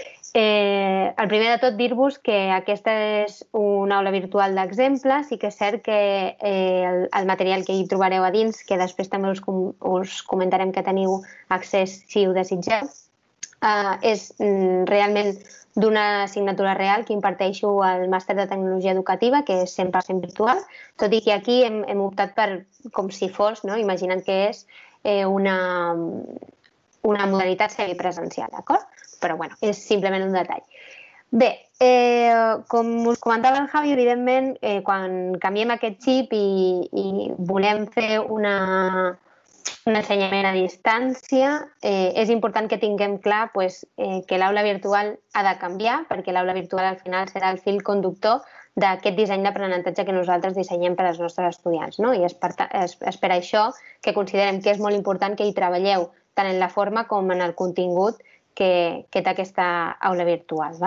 Speaker 3: El primer de tot, dir-vos que aquesta és una aula virtual d'exemple. Sí que és cert que el material que hi trobareu a dins, que després també us comentarem que teniu accés si ho desitgeu, és realment d'una assignatura real que imparteixo al màster de tecnologia educativa, que és cent per cent virtual, tot i que aquí hem optat per com si fos, imaginant que és una modalitat semipresencial, d'acord? Però, bueno, és simplement un detall. Bé, com us comentava el Javi, evidentment, quan canviem aquest xip i volem fer una... un ensenyament a distància, és important que tinguem clar que l'aula virtual ha de canviar, perquè l'aula virtual al final serà el fil conductor d'aquest disseny d'aprenentatge que nosaltres dissenyem per als nostres estudiants. I és per això que considerem que és molt important que hi treballeu tant en la forma com en el contingut que té aquesta aula virtual.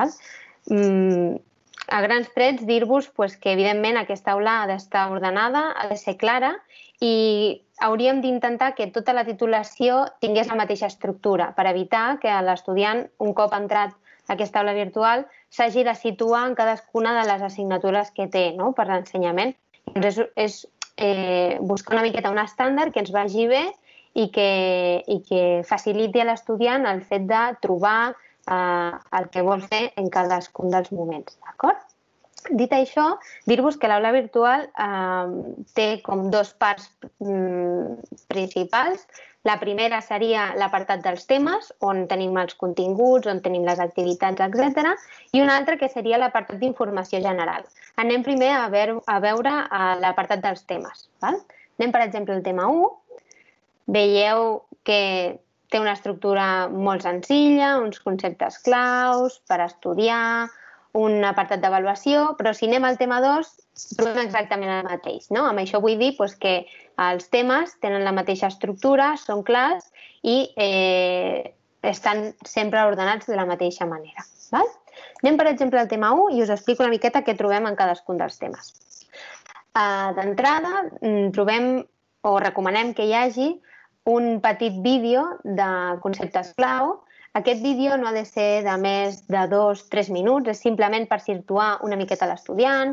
Speaker 3: A grans trets, dir-vos que, evidentment, aquesta aula ha d'estar ordenada, ha de ser clara i hauríem d'intentar que tota la titulació tingués la mateixa estructura per evitar que l'estudiant, un cop entrat a aquesta aula virtual, s'hagi de situar en cadascuna de les assignatures que té per l'ensenyament. És buscar una miqueta un estàndard que ens vagi bé i que faciliti a l'estudiant el fet de trobar el que vol fer en cadascun dels moments, d'acord? Dit això, dir-vos que l'aula virtual té com dues parts principals. La primera seria l'apartat dels temes, on tenim els continguts, on tenim les activitats, etcètera, i una altra que seria l'apartat d'informació general. Anem primer a veure l'apartat dels temes. Anem, per exemple, al tema u. Veieu que té una estructura molt senzilla, uns conceptes claus per estudiar, un apartat d'avaluació, però si anem al tema dos, trobem exactament el mateix. Amb això vull dir que els temes tenen la mateixa estructura, són clars i estan sempre ordenats de la mateixa manera. Anem, per exemple, al tema u i us explico una miqueta què trobem en cadascun dels temes. D'entrada, trobem o recomanem que hi hagi un petit vídeo de conceptes clau. Aquest vídeo no ha de ser de més de dos o tres minuts, és simplement per situar una miqueta l'estudiant,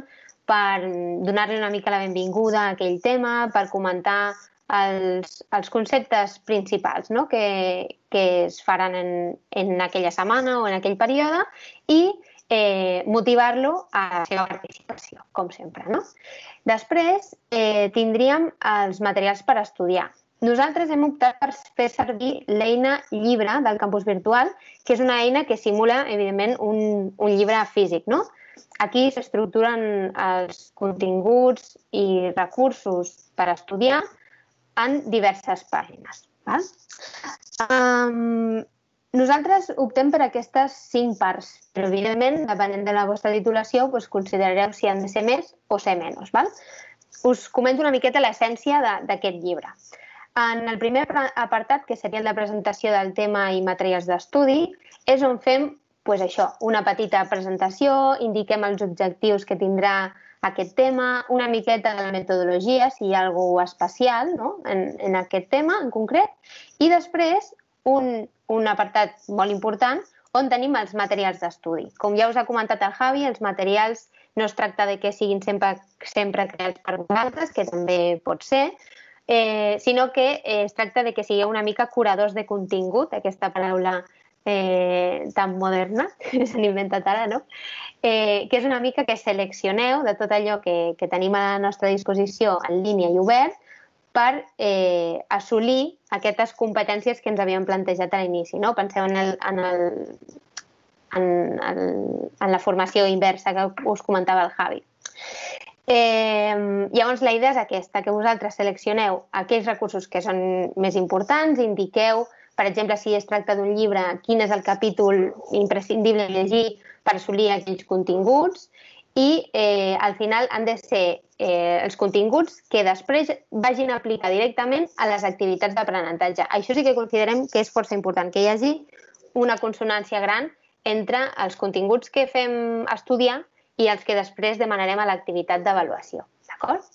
Speaker 3: per donar-li una mica la benvinguda a aquell tema, per comentar els, els conceptes principals, no? que, que es faran en, en aquella setmana o en aquell període i eh, motivar-lo a la seva participació, com sempre. No? Després eh, tindríem els materials per estudiar. Nosaltres hem optat per fer servir l'eina Llibre del campus virtual, que és una eina que simula, evidentment, un, un llibre físic, no? Aquí s'estructuren els continguts i recursos per estudiar en diverses pàgines. Val? Um, nosaltres optem per aquestes cinc parts, però evidentment, depenent de la vostra titulació, doncs considerareu si han de ser més o ser menys. Val? Us comento una miqueta l'essència d'aquest llibre. En el primer apartat, que seria el de presentació del tema i materials d'estudi, és on fem pues això, una petita presentació, indiquem els objectius que tindrà aquest tema, una miqueta de la metodologia, si hi ha alguna cosa especial, no? en, en aquest tema en concret, i després un, un apartat molt important on tenim els materials d'estudi. Com ja us ha comentat el Javi, els materials no es tracta de que siguin sempre, sempre creats per vosaltres, que també pot ser, eh, sinó que eh, es tracta de que sigueu una mica curadors de contingut, aquesta paraula Eh, tan moderna, que s'han inventat ara, no? Eh, que és una mica que seleccioneu de tot allò que, que tenim a la nostra disposició en línia i obert per eh, assolir aquestes competències que ens havíem plantejat a l'inici. No? Penseu en, el, en, el, en, el, en la formació inversa que us comentava el Javi. Eh, llavors, la idea és aquesta, que vosaltres seleccioneu aquells recursos que són més importants, indiqueu, per exemple, si es tracta d'un llibre, quin és el capítol imprescindible a llegir per assolir aquells continguts i eh, al final han de ser eh, els continguts que després vagin a aplicar directament a les activitats d'aprenentatge. Això sí que considerem que és força important, que hi hagi una consonància gran entre els continguts que fem estudiar i els que després demanarem a l'activitat d'avaluació. D'acord?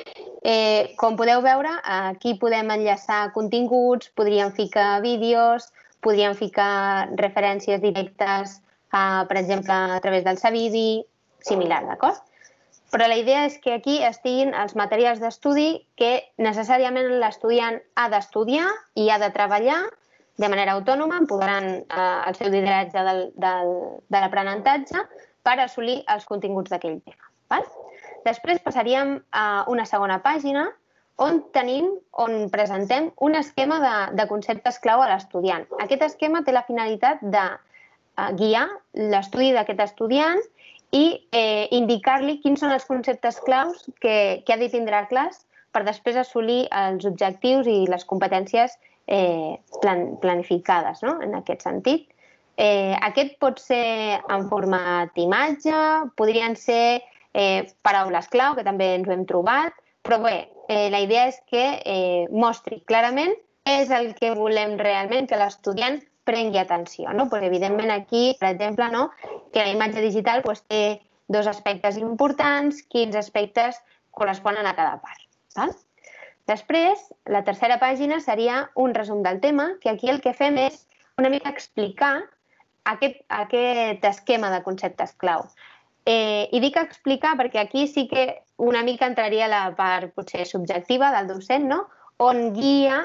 Speaker 3: Eh, com podeu veure, aquí podem enllaçar continguts, podríem ficar vídeos, podríem ficar referències directes, a, per exemple, a través del Savidi, similar, d'acord? Però la idea és que aquí estiguin els materials d'estudi que necessàriament l'estudiant ha d'estudiar i ha de treballar de manera autònoma, empoderant eh, el seu lideratge del, del, de l'aprenentatge per assolir els continguts d'aquell tema. Val? Després passaríem a una segona pàgina on tenim, on presentem un esquema de, de conceptes clau a l'estudiant. Aquest esquema té la finalitat de uh, guiar l'estudi d'aquest estudiant i eh, indicar-li quins són els conceptes claus que, que ha de tindre clars per després assolir els objectius i les competències eh, plan, planificades, no? En aquest sentit. Eh, aquest pot ser en format d'imatge, podrien ser Eh, paraules clau, que també ens ho hem trobat, però bé, eh, la idea és que eh, mostri clarament què és el que volem realment que l'estudiant prengui atenció, no? Perquè, evidentment, aquí, per exemple, no? que la imatge digital pues, té dos aspectes importants, quins aspectes corresponen a cada part. Val? Després, la tercera pàgina seria un resum del tema, que aquí el que fem és una mica explicar aquest, aquest esquema de conceptes clau. Eh, I dic explicar perquè aquí sí que una mica entraria la part potser subjectiva del docent, no? On guia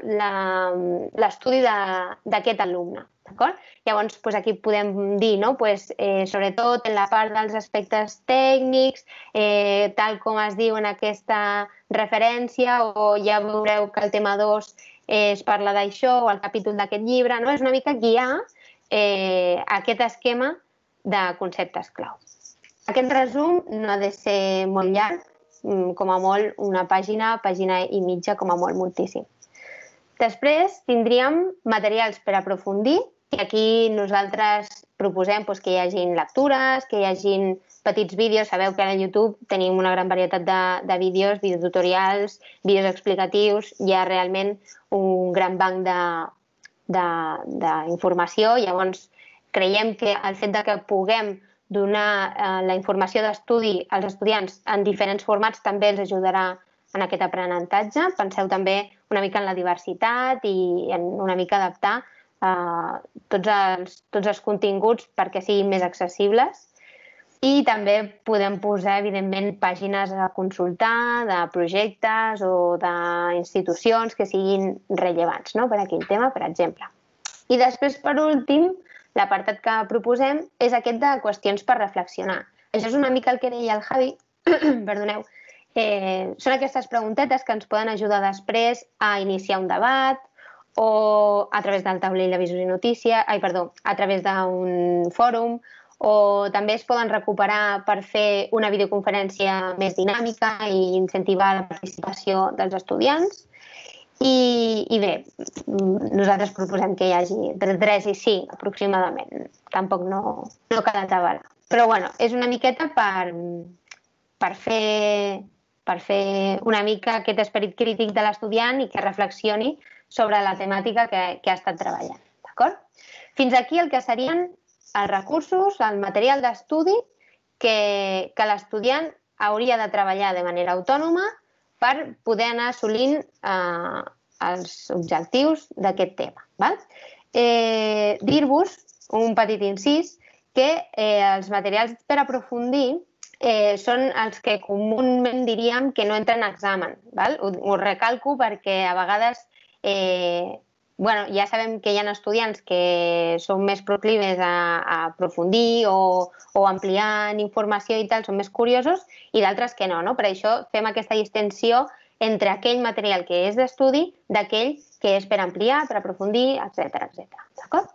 Speaker 3: l'estudi d'aquest alumne. Llavors, pues aquí podem dir, no? pues, eh, sobretot en la part dels aspectes tècnics, eh, tal com es diu en aquesta referència, o ja veureu que el tema dos eh, es parla d'això, o el capítol d'aquest llibre, no? És una mica guiar eh, aquest esquema de conceptes clau. Aquest resum no ha de ser molt llarg, com a molt una pàgina, pàgina i mitja, com a molt moltíssim. Després tindríem materials per aprofundir i aquí nosaltres proposem doncs, que hi hagin lectures, que hi hagin petits vídeos. Sabeu que a YouTube tenim una gran varietat de, de vídeos, videotutorials, vídeos explicatius. Hi ha realment un gran banc d'informació. Llavors, creiem que el fet de que puguem donar eh, la informació d'estudi als estudiants en diferents formats també els ajudarà en aquest aprenentatge. Penseu també una mica en la diversitat i en una mica adaptar eh, tots, els, tots els continguts perquè siguin més accessibles. I també podem posar, evidentment, pàgines a consultar de projectes o d'institucions que siguin rellevants, no?, per aquell tema, per exemple. I després, per últim, l'apartat que proposem és aquest de qüestions per reflexionar. Això és una mica el que deia el Javi, perdoneu, eh, són aquestes preguntetes que ens poden ajudar després a iniciar un debat o a través del taulell d'avisos i notícies, ai, perdó, a través d'un fòrum, o també es poden recuperar per fer una videoconferència més dinàmica i incentivar la participació dels estudiants. I, i bé, nosaltres proposem que hi hagi entre tres i cinc aproximadament. Tampoc no, no cal atabalar. Però bueno, és una miqueta per, per, fer, per fer una mica aquest esperit crític de l'estudiant i que reflexioni sobre la temàtica que, que ha estat treballant. D'acord? Fins aquí el que serien els recursos, el material d'estudi que, que l'estudiant hauria de treballar de manera autònoma per poder anar assolint eh, els objectius d'aquest tema. Val? Eh, dir-vos, un petit incís, que eh, els materials per aprofundir eh, són els que comúment diríem que no entren a examen. Val? Ho, ho recalco perquè a vegades eh, bueno, ja sabem que hi ha estudiants que són més proclives a, a aprofundir o, o ampliar en informació i tal, són més curiosos, i d'altres que no, no? Per això fem aquesta distinció entre aquell material que és d'estudi d'aquell que és per ampliar, per aprofundir, etcètera, etcètera. D'acord?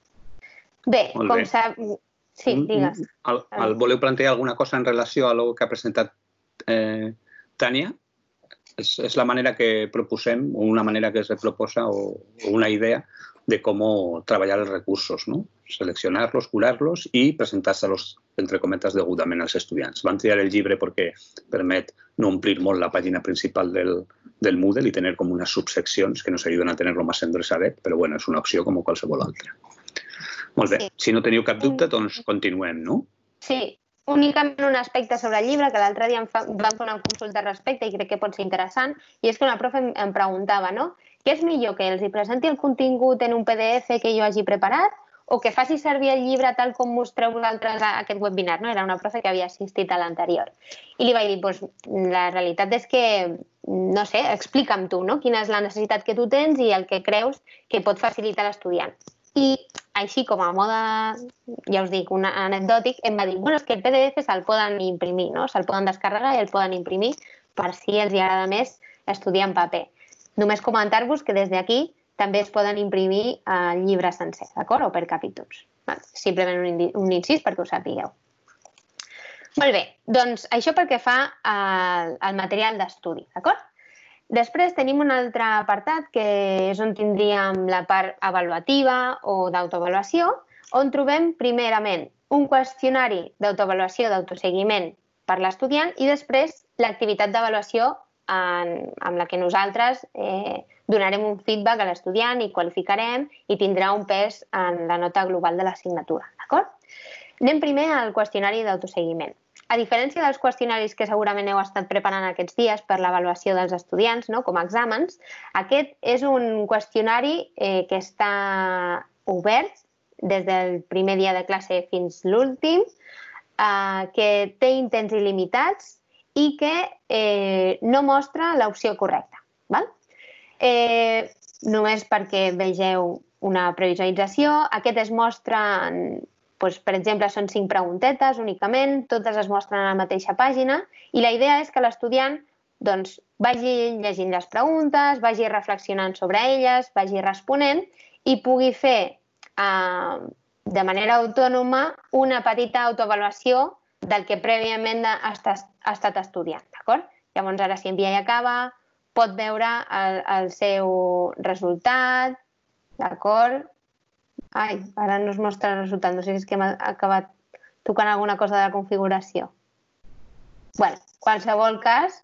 Speaker 3: Bé,
Speaker 1: Molt
Speaker 3: com
Speaker 1: bé.
Speaker 3: sap... Sí, digues.
Speaker 1: El, el, voleu plantejar alguna cosa en relació a allò que ha presentat eh, Tània? Es, es la manera que proposem, o una manera que se proposa, o, o una idea de cómo trabajar los recursos, ¿no? Seleccionarlos, curarlos y presentárselos, entre cometes, degudament als estudiants. Van triar el llibre perquè permet no omplir molt la pàgina principal del, del Moodle i tenir com unes subseccions que nos ayuden a tenerlo más endreçadet, però bueno, és una opció com qualsevol altra. Molt bé. Sí. Si no teniu cap dubte, doncs continuem, no?
Speaker 3: Sí. Únicament un aspecte sobre el llibre, que l'altre dia em fa, vam fer una consulta al respecte i crec que pot ser interessant, i és que una profe em, em preguntava, no? Què és millor, que els hi presenti el contingut en un P D F que jo hagi preparat o que faci servir el llibre tal com mostreu vosaltres a aquest webinar, no? Era una profe que havia assistit a l'anterior. I li vaig dir, doncs, la realitat és que, no sé, explica'm tu, no? Quina és la necessitat que tu tens i el que creus que pot facilitar l'estudiant. I així com a mode, ja us dic, un anecdòtic, em va dir, bueno, és que el P D F se'l poden imprimir, no? Se'l poden descarregar i el poden imprimir per si els agrada més estudiar en paper. Només comentar-vos que des d'aquí també es poden imprimir el llibre sencer, d'acord? O per capítols. Simplement un, un incís perquè ho sapigueu. Molt bé, doncs això pel que fa al, al material d'estudi, d'acord? Després tenim un altre apartat que és on tindríem la part avaluativa o d'autoavaluació, on trobem primerament un qüestionari d'autoavaluació, d'autoseguiment per l'estudiant i després l'activitat d'avaluació en, amb la que nosaltres eh, donarem un feedback a l'estudiant i qualificarem i tindrà un pes en la nota global de l'assignatura, d'acord? Anem primer al qüestionari d'autoseguiment. A diferència dels qüestionaris que segurament heu estat preparant aquests dies per l'avaluació dels estudiants, no?, com a exàmens, aquest és un qüestionari eh, que està obert des del primer dia de classe fins l'últim, eh, que té intents il·limitats i que eh, no mostra l'opció correcta. Val? Eh, només perquè vegeu una previsualització, aquest es mostra en Doncs, per exemple, són cinc preguntetes únicament, totes es mostren a la mateixa pàgina i la idea és que l'estudiant doncs, vagi llegint les preguntes, vagi reflexionant sobre elles, vagi responent i pugui fer eh, de manera autònoma una petita autoavaluació del que prèviament ha estat estudiant, d'acord? Llavors, ara, si envia i acaba, pot veure el, el seu resultat, d'acord? Ai, ara no es mostra el resultat. No sé si és que m'ha acabat tocant alguna cosa de la configuració. Bé, en qualsevol cas,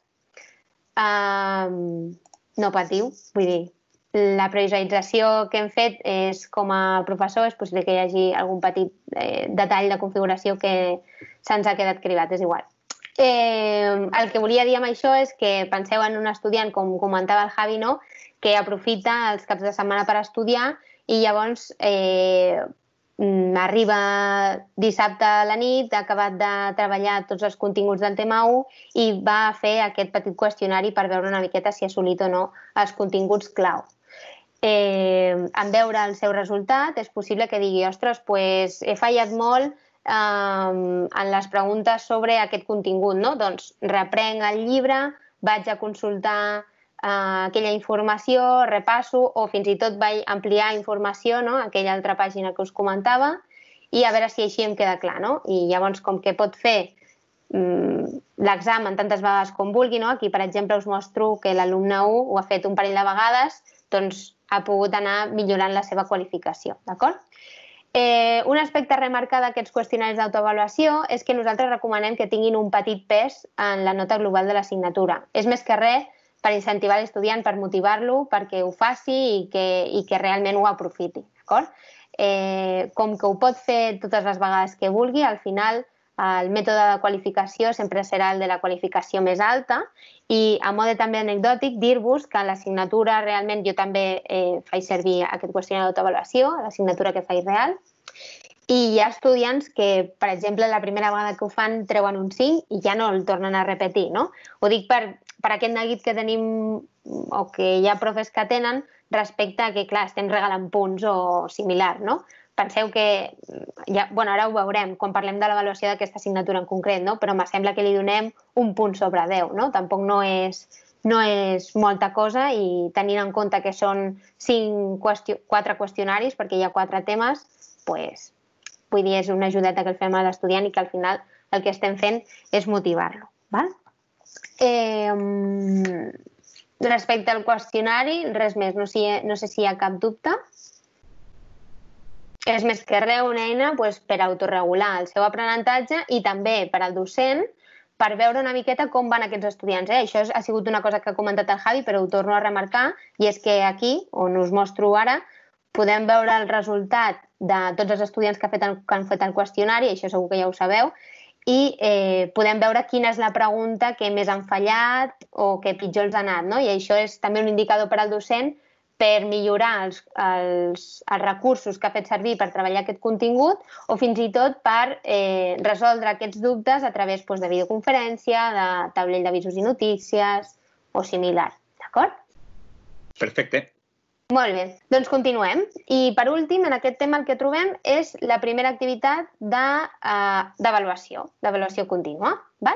Speaker 3: eh, no patiu. Vull dir, la previsualització que hem fet és, com a professor, és possible que hi hagi algun petit eh, detall de configuració que se'ns ha quedat cribat, és igual. Eh, el que volia dir amb això és que penseu en un estudiant, com comentava el Javi, no?, que aprofita els caps de setmana per estudiar i llavors eh, arriba dissabte a la nit, ha acabat de treballar tots els continguts del tema u i va fer aquest petit qüestionari per veure una miqueta si ha assolit o no els continguts clau. Eh, en veure el seu resultat és possible que digui, ostres, pues, he fallat molt eh, en les preguntes sobre aquest contingut, no? Doncs reprenc el llibre, vaig a consultar Uh, aquella informació, repasso o fins i tot vaig ampliar informació, no? Aquella altra pàgina que us comentava, i a veure si així em queda clar, no? I llavors, com que pot fer um, l'examen tantes vegades com vulgui, no? Aquí, per exemple, us mostro que l'alumne u ho ha fet un parell de vegades, doncs ha pogut anar millorant la seva qualificació, d'acord? Eh, un aspecte a remarcar d'aquests qüestionaris d'autoavaluació és que nosaltres recomanem que tinguin un petit pes en la nota global de l'assignatura. És més que res per incentivar l'estudiant, per motivar-lo, perquè ho faci i que, i que realment ho aprofiti, d'acord? Eh, com que ho pot fer totes les vegades que vulgui, al final el mètode de qualificació sempre serà el de la qualificació més alta i, a mode també anecdòtic, dir-vos que l'assignatura realment jo també eh, faig servir aquest qüestionari d'autoavaluació, l'assignatura que faig real, i hi ha estudiants que, per exemple, la primera vegada que ho fan treuen un cinc i ja no el tornen a repetir, no? Ho dic per, per aquest neguit que tenim o que hi ha profes que tenen respecte a que, clar, estem regalant punts o similar, no? Penseu que, ja, bueno, ara ho veurem quan parlem de l'avaluació d'aquesta assignatura en concret, no? Però me sembla que li donem un punt sobre deu, no? Tampoc no és, no és molta cosa i tenint en compte que són cinc qüestio- quatre qüestionaris, perquè hi ha quatre temes, doncs, vull dir, és una ajudeta que el fem a l'estudiant i que al final el que estem fent és motivar-lo, val? Eh, respecte al qüestionari, res més, no sé, no sé si hi ha cap dubte. És més que res una eina doncs, per autorregular el seu aprenentatge i també per al docent per veure una miqueta com van aquests estudiants. Eh? Això ha sigut una cosa que ha comentat el Javi, però ho torno a remarcar, i és que aquí, on us mostro ara, podem veure el resultat de tots els estudiants que, ha fet el, que han fet el qüestionari, això segur que ja ho sabeu, i eh, podem veure quina és la pregunta que més han fallat o que pitjor els ha anat, no? I això és també un indicador per al docent per millorar els, els, els recursos que ha fet servir per treballar aquest contingut o fins i tot per eh, resoldre aquests dubtes a través doncs, de videoconferència, de taulell d'avisos i notícies o similar, d'acord?
Speaker 1: Perfecte.
Speaker 3: Molt bé, doncs continuem. I per últim, en aquest tema el que trobem és la primera activitat d'avaluació, de, uh, d'avaluació contínua. Val?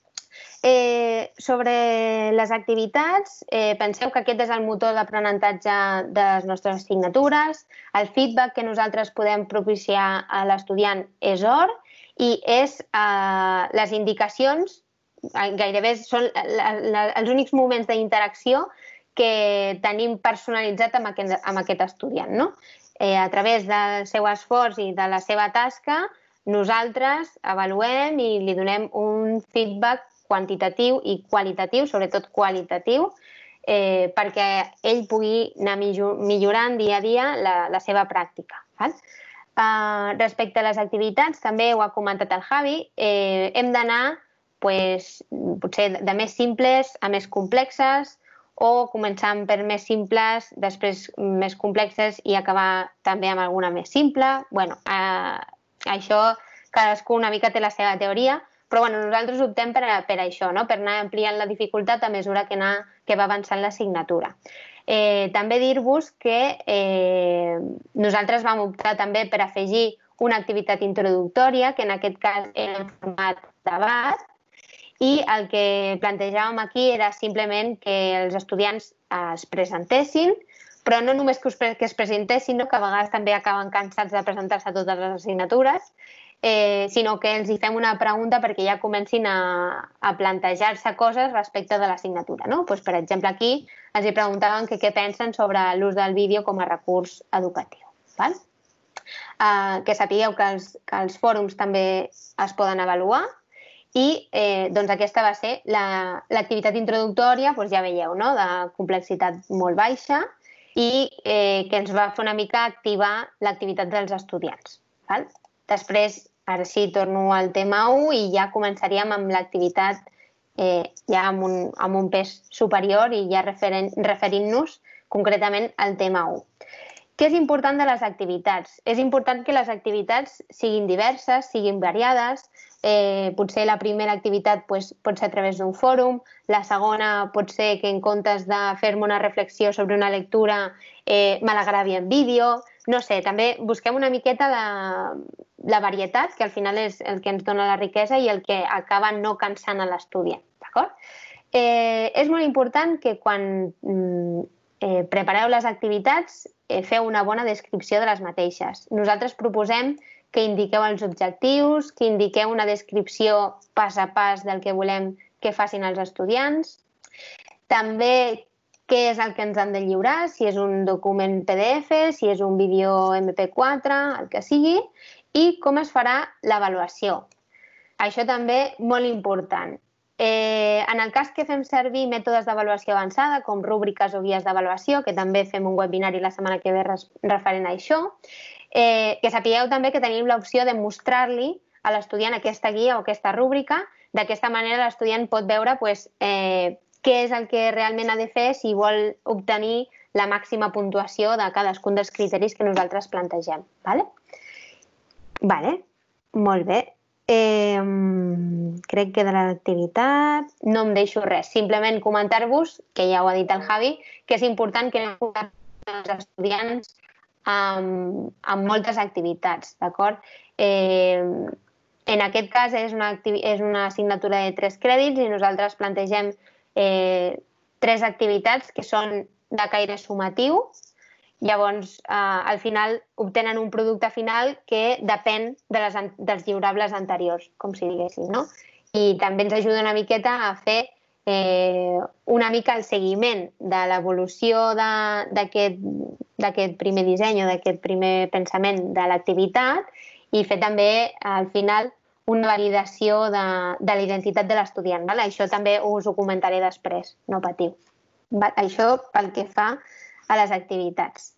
Speaker 3: Eh, sobre les activitats, eh, penseu que aquest és el motor d'aprenentatge de les nostres assignatures. El feedback que nosaltres podem propiciar a l'estudiant és or i és eh, les indicacions, gairebé són la, la, els únics moments d'interacció que tenim personalitzat amb aquest, amb aquest estudiant, no? Eh, a través del seu esforç i de la seva tasca, nosaltres avaluem i li donem un feedback quantitatiu i qualitatiu, sobretot qualitatiu, eh, perquè ell pugui anar millorant dia a dia la, la seva pràctica. Val? Eh, respecte a les activitats, també ho ha comentat el Javi, eh, hem d'anar pues, potser de més simples a més complexes, o començant per més simples, després més complexes i acabar també amb alguna més simple. Bueno, eh, això cadascú una mica té la seva teoria, però bueno, nosaltres optem per, per això, no? Per anar ampliant la dificultat a mesura que, anar, que va avançant l'assignatura. Eh, també dir-vos que eh, nosaltres vam optar també per afegir una activitat introductòria, que en aquest cas era en format debat, i el que plantejàvem aquí era simplement que els estudiants es presentessin, però no només que es presentessin, sinó que a vegades també acaben cansats de presentar-se a totes les assignatures, eh, sinó que els hi fem una pregunta perquè ja comencin a, a plantejar-se coses respecte de l'assignatura. No? Pues, per exemple, aquí els hi preguntàvem que què pensen sobre l'ús del vídeo com a recurs educatiu. Val? Uh, que sapigueu que els, que els fòrums també es poden avaluar, i eh, doncs aquesta va ser l'activitat la, introductòria, doncs ja veieu, no? De complexitat molt baixa i eh, que ens va fer una mica activar l'activitat dels estudiants. Val? Després, ara sí, torno al tema u i ja començaríem amb l'activitat eh, ja amb un, amb un pes superior i ja referent, referint-nos concretament al tema u. què és important de les activitats? És important que les activitats siguin diverses, siguin variades. Eh, potser la primera activitat pues, pot ser a través d'un fòrum, la segona pot ser que en comptes de fer-me una reflexió sobre una lectura eh, me la gravi en vídeo. No sé, també busquem una miqueta la, la varietat, que al final és el que ens dona la riquesa i el que acaba no cansant a l'estudiant, d'acord? Eh, és molt important que quan eh, prepareu les activitats eh, feu una bona descripció de les mateixes. Nosaltres proposem que indiqueu els objectius, que indiqueu una descripció pas a pas del que volem que facin els estudiants. També què és el que ens han de lliurar, si és un document P D F, si és un vídeo M P quatre, el que sigui, i com es farà l'avaluació. Això també molt important. Eh, en el cas que fem servir mètodes d'avaluació avançada, com rúbriques o guies d'avaluació, que també fem un webinari la setmana que ve referent a això, eh, que sapigueu també que tenim l'opció de mostrar-li a l'estudiant aquesta guia o aquesta rúbrica. D'aquesta manera l'estudiant pot veure pues, eh, què és el que realment ha de fer si vol obtenir la màxima puntuació de cadascun dels criteris que nosaltres plantegem. Vale? Vale. Molt bé. Eh, crec que de l'activitat no em deixo res. Simplement comentar-vos, que ja ho ha dit el Javi, que és important que els estudiants amb, amb moltes activitats, d'acord? Eh, en aquest cas és una, és una assignatura de tres crèdits i nosaltres plantegem eh, tres activitats que són de caire sumatiu. Llavors, eh, al final obtenen un producte final que depèn de les, dels lliurables anteriors, com si diguéssim, no? I també ens ajuda una miqueta a fer eh, una mica el seguiment de l'evolució d'aquest primer disseny o d'aquest primer pensament de l'activitat i fer també, al final, una validació de, de la identitat de l'estudiant. Vale? Això també us ho comentaré després, no patiu. Va, això pel que fa a les activitats.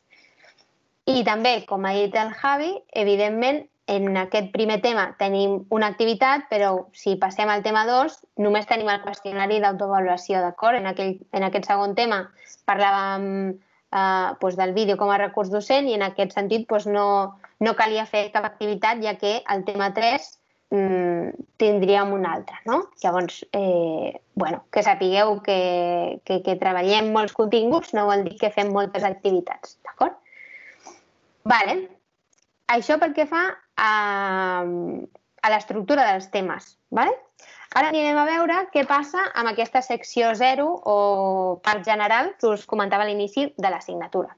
Speaker 3: I també, com ha dit el Javi, evidentment, en aquest primer tema tenim una activitat, però si passem al tema dos, només tenim el qüestionari d'autoavaluació, d'acord? En, aquell, en aquest segon tema parlàvem eh, doncs del vídeo com a recurs docent i en aquest sentit doncs no, no calia fer cap activitat, ja que el tema tres mmm, tindríem un altre, no? Llavors, eh, bueno, que sapigueu que, que, que treballem molts continguts no vol dir que fem moltes activitats, d'acord? Vale. Això pel que fa a, a l'estructura dels temes. Vale? Ara anirem a veure què passa amb aquesta secció zero o part general que us comentava a l'inici de l'assignatura.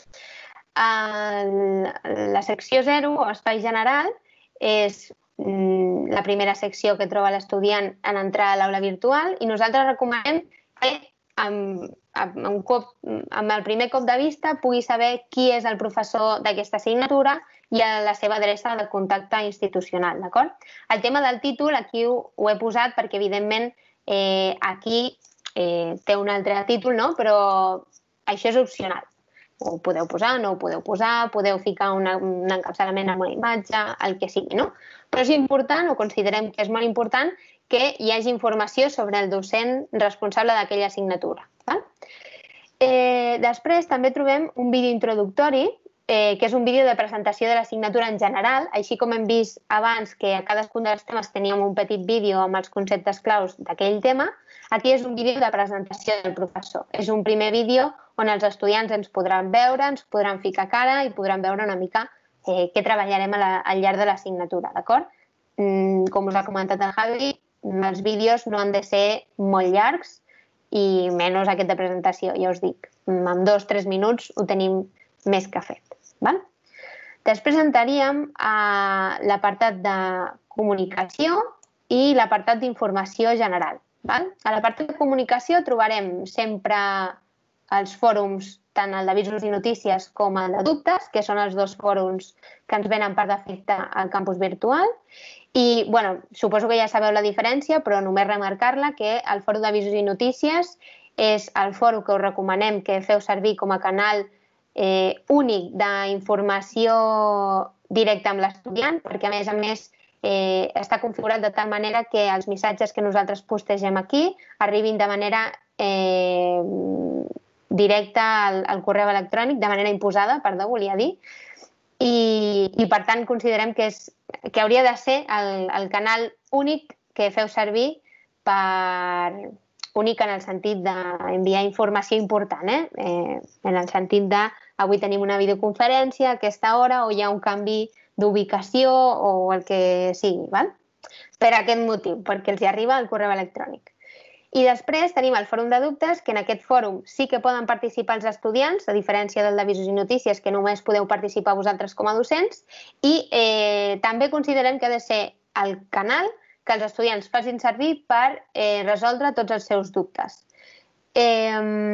Speaker 3: La secció zero o espai general és la primera secció que troba l'estudiant en entrar a l'aula virtual i nosaltres recomanem que amb, amb, un cop, amb el primer cop de vista pugui saber qui és el professor d'aquesta assignatura i a la seva adreça de contacte institucional, d'acord? El tema del títol aquí ho, ho he posat perquè, evidentment, eh, aquí eh, té un altre títol, no? Però això és opcional. Ho podeu posar, no ho podeu posar, podeu ficar una, un encapçalament amb una imatge, el que sigui, no? Però és important, o considerem que és molt important, que hi hagi informació sobre el docent responsable d'aquella assignatura. Val? Eh, després també trobem un vídeo introductori, eh, que és un vídeo de presentació de l'assignatura en general, així com hem vist abans que a cadascun dels temes teníem un petit vídeo amb els conceptes claus d'aquell tema, aquí és un vídeo de presentació del professor. És un primer vídeo on els estudiants ens podran veure, ens podran ficar cara i podran veure una mica eh, què treballarem a la, al llarg de l'assignatura, d'acord? Mm, com us ha comentat el Javi, els vídeos no han de ser molt llargs i menys aquest de presentació, ja us dic. En dos o tres minuts ho tenim més que fet. Val? Després entraríem a l'apartat de comunicació i l'apartat d'informació general. Val? A l'apartat de comunicació trobarem sempre els fòrums, tant el d'avisos i notícies com el de dubtes, que són els dos fòrums que ens venen per defecte al campus virtual. I, bueno, suposo que ja sabeu la diferència, però només remarcar-la que el fòrum d'avisos i notícies és el fòrum que us recomanem que feu servir com a canal eh, únic d'informació directa amb l'estudiant, perquè a més a més eh, està configurat de tal manera que els missatges que nosaltres postegem aquí arribin de manera eh, directe al, al correu electrònic, de manera imposada, perdó, volia dir, i, i per tant considerem que, és, que hauria de ser el, el canal únic que feu servir per... únic en el sentit d'enviar informació important, eh? eh? En el sentit de avui tenim una videoconferència a aquesta hora o hi ha un canvi d'ubicació o el que sigui, val? Per aquest motiu, perquè els hi arriba el correu electrònic. I després tenim el fòrum de dubtes, que en aquest fòrum sí que poden participar els estudiants, a diferència del d'Avisos i Notícies, que només podeu participar vosaltres com a docents, i eh, també considerem que ha de ser el canal que els estudiants facin servir per eh, resoldre tots els seus dubtes. Eh,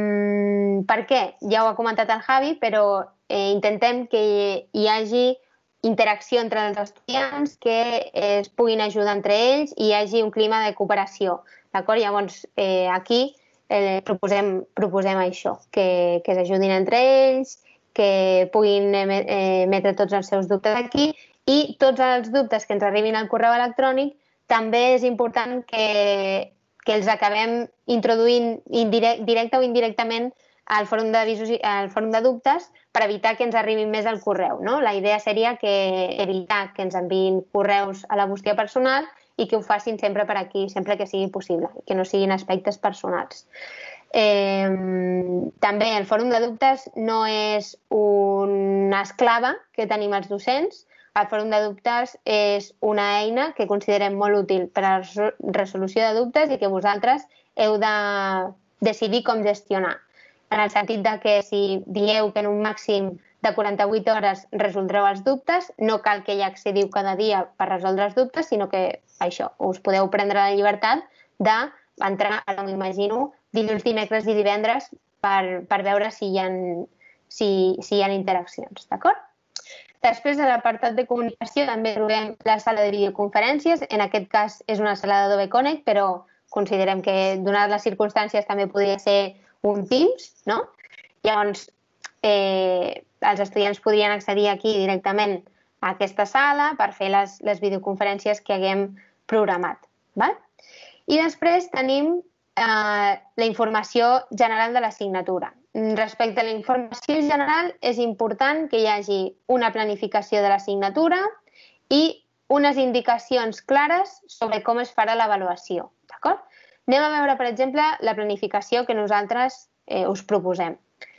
Speaker 3: per què? Ja ho ha comentat el Javi, però eh, intentem que hi hagi interacció entre els estudiants, que es puguin ajudar entre ells i hi hagi un clima de cooperació. D'acord? Llavors, eh, aquí eh, proposem, proposem això, que, que s'ajudin entre ells, que puguin emetre tots els seus dubtes aquí i tots els dubtes que ens arribin al correu electrònic també és important que, que els acabem introduint indirect, directe o indirectament al fòrum d'avisos, al fòrum de dubtes per evitar que ens arribin més al correu, no? La idea seria que evitar que ens enviïn correus a la bústia personal i que ho facin sempre per aquí, sempre que sigui possible, que no siguin aspectes personals. Eh, també el fòrum de dubtes no és una esclava que tenim els docents. El fòrum de dubtes és una eina que considerem molt útil per a la resolució de dubtes i que vosaltres heu de decidir com gestionar. En el sentit de que si dieu que en un màxim de quaranta-vuit hores resoldreu els dubtes, no cal que hi accediu cada dia per resoldre els dubtes, sinó que això, us podeu prendre la llibertat d'entrar, ara m'imagino, dilluns, dimecres i divendres per, per veure si hi ha, si, si hi ha interaccions, d'acord? Després, a l'apartat de comunicació, també trobem la sala de videoconferències. En aquest cas és una sala d'Adobe Connect, però considerem que, donades les circumstàncies, també podria ser un Teams, no? Llavors, eh, els estudiants podrien accedir aquí directament a aquesta sala per fer les, les videoconferències que haguem programat. Val? I després tenim eh, la informació general de l'assignatura. Respecte a la informació general, és important que hi hagi una planificació de l'assignatura i unes indicacions clares sobre com es farà l'avaluació. D'acord? Anem a veure, per exemple, la planificació que nosaltres eh, us proposem.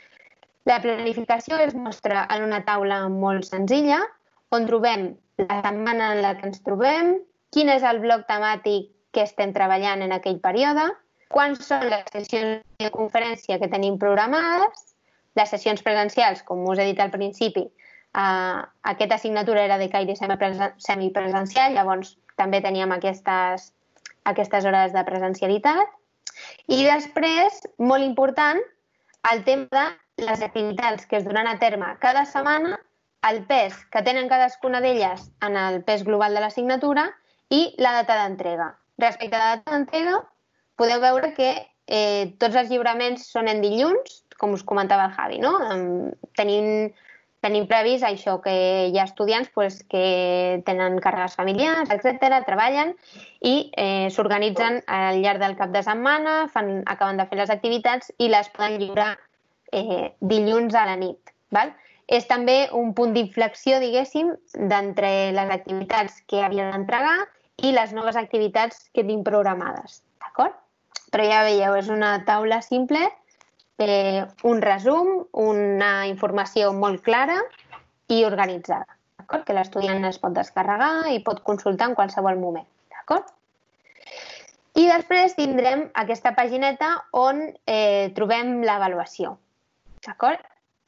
Speaker 3: La planificació es mostra en una taula molt senzilla, on trobem la setmana en la que ens trobem, quin és el bloc temàtic que estem treballant en aquell període, quants són les sessions de conferència que tenim programades, les sessions presencials, com us he dit al principi, eh, aquesta assignatura era de caire semipresencial, llavors també teníem aquestes, aquestes hores de presencialitat. I després, molt important, el tema de les activitats que es duran a terme cada setmana, el pes que tenen cadascuna d'elles en el pes global de l'assignatura i la data d'entrega. Respecte a la data d'entrega, podeu veure que eh, tots els lliuraments són en dilluns, com us comentava el Javi, no? Tenim, tenim previst això, que hi ha estudiants pues, que tenen càrregues familiars, etcètera, treballen i eh, s'organitzen al llarg del cap de setmana, fan, acaben de fer les activitats i les poden lliurar eh, dilluns a la nit. Val? És també un punt d'inflexió, diguéssim, d'entre les activitats que havien d'entregar i les noves activitats que tinc programades. D'acord? Però ja veieu, és una taula simple, eh, un resum, una informació molt clara i organitzada, d'acord? Que l'estudiant es pot descarregar i pot consultar en qualsevol moment, d'acord? I després tindrem aquesta pagineta on eh, trobem l'avaluació, d'acord?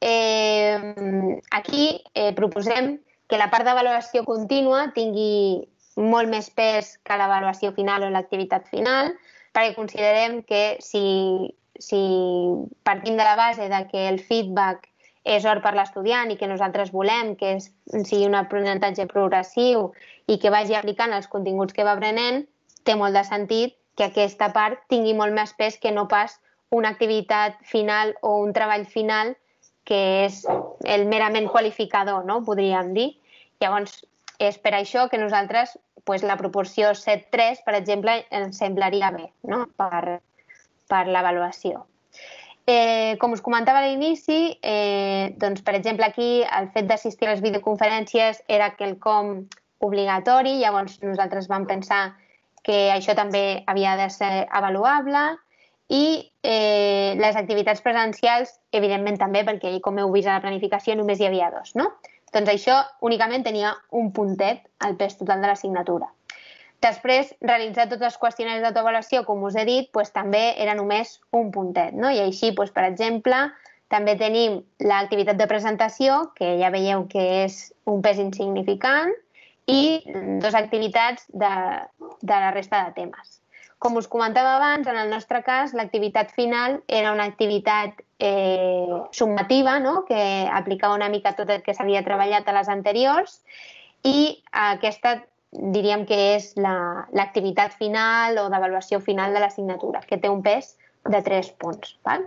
Speaker 3: Eh, aquí eh, proposem que la part d'avaluació contínua tingui molt més pes que l'avaluació final o l'activitat final, perquè considerem que si, si partim de la base de que el feedback és hort per l'estudiant i que nosaltres volem que és, sigui un aprenentatge progressiu i que vagi aplicant els continguts que va aprenent, té molt de sentit que aquesta part tingui molt més pes que no pas una activitat final o un treball final que és el merament qualificador, no? Podríem dir. Llavors, és per això que nosaltres pues, la proporció set tres, per exemple, ens semblaria bé, no? per, per l'avaluació. Eh, com us comentava a l'inici, eh, doncs, per exemple, aquí el fet d'assistir a les videoconferències era quelcom obligatori, llavors nosaltres vam pensar que això també havia de ser avaluable i eh, les activitats presencials, evidentment també, perquè com heu vist a la planificació només hi havia dos, no? Doncs això únicament tenia un puntet al pes total de l'assignatura. Després, realitzar tots els qüestionaris d'autoavaluació, com us he dit, doncs, també era només un puntet, no? I així, doncs, per exemple, també tenim l'activitat de presentació, que ja veieu que és un pes insignificant, i dues activitats de, de la resta de temes. Com us comentava abans, en el nostre cas, l'activitat final era una activitat eh, summativa, no? Que aplicava una mica tot el que s'havia treballat a les anteriors, i aquesta diríem que és l'activitat la, final o d'avaluació final de l'assignatura, que té un pes de tres punts. Val?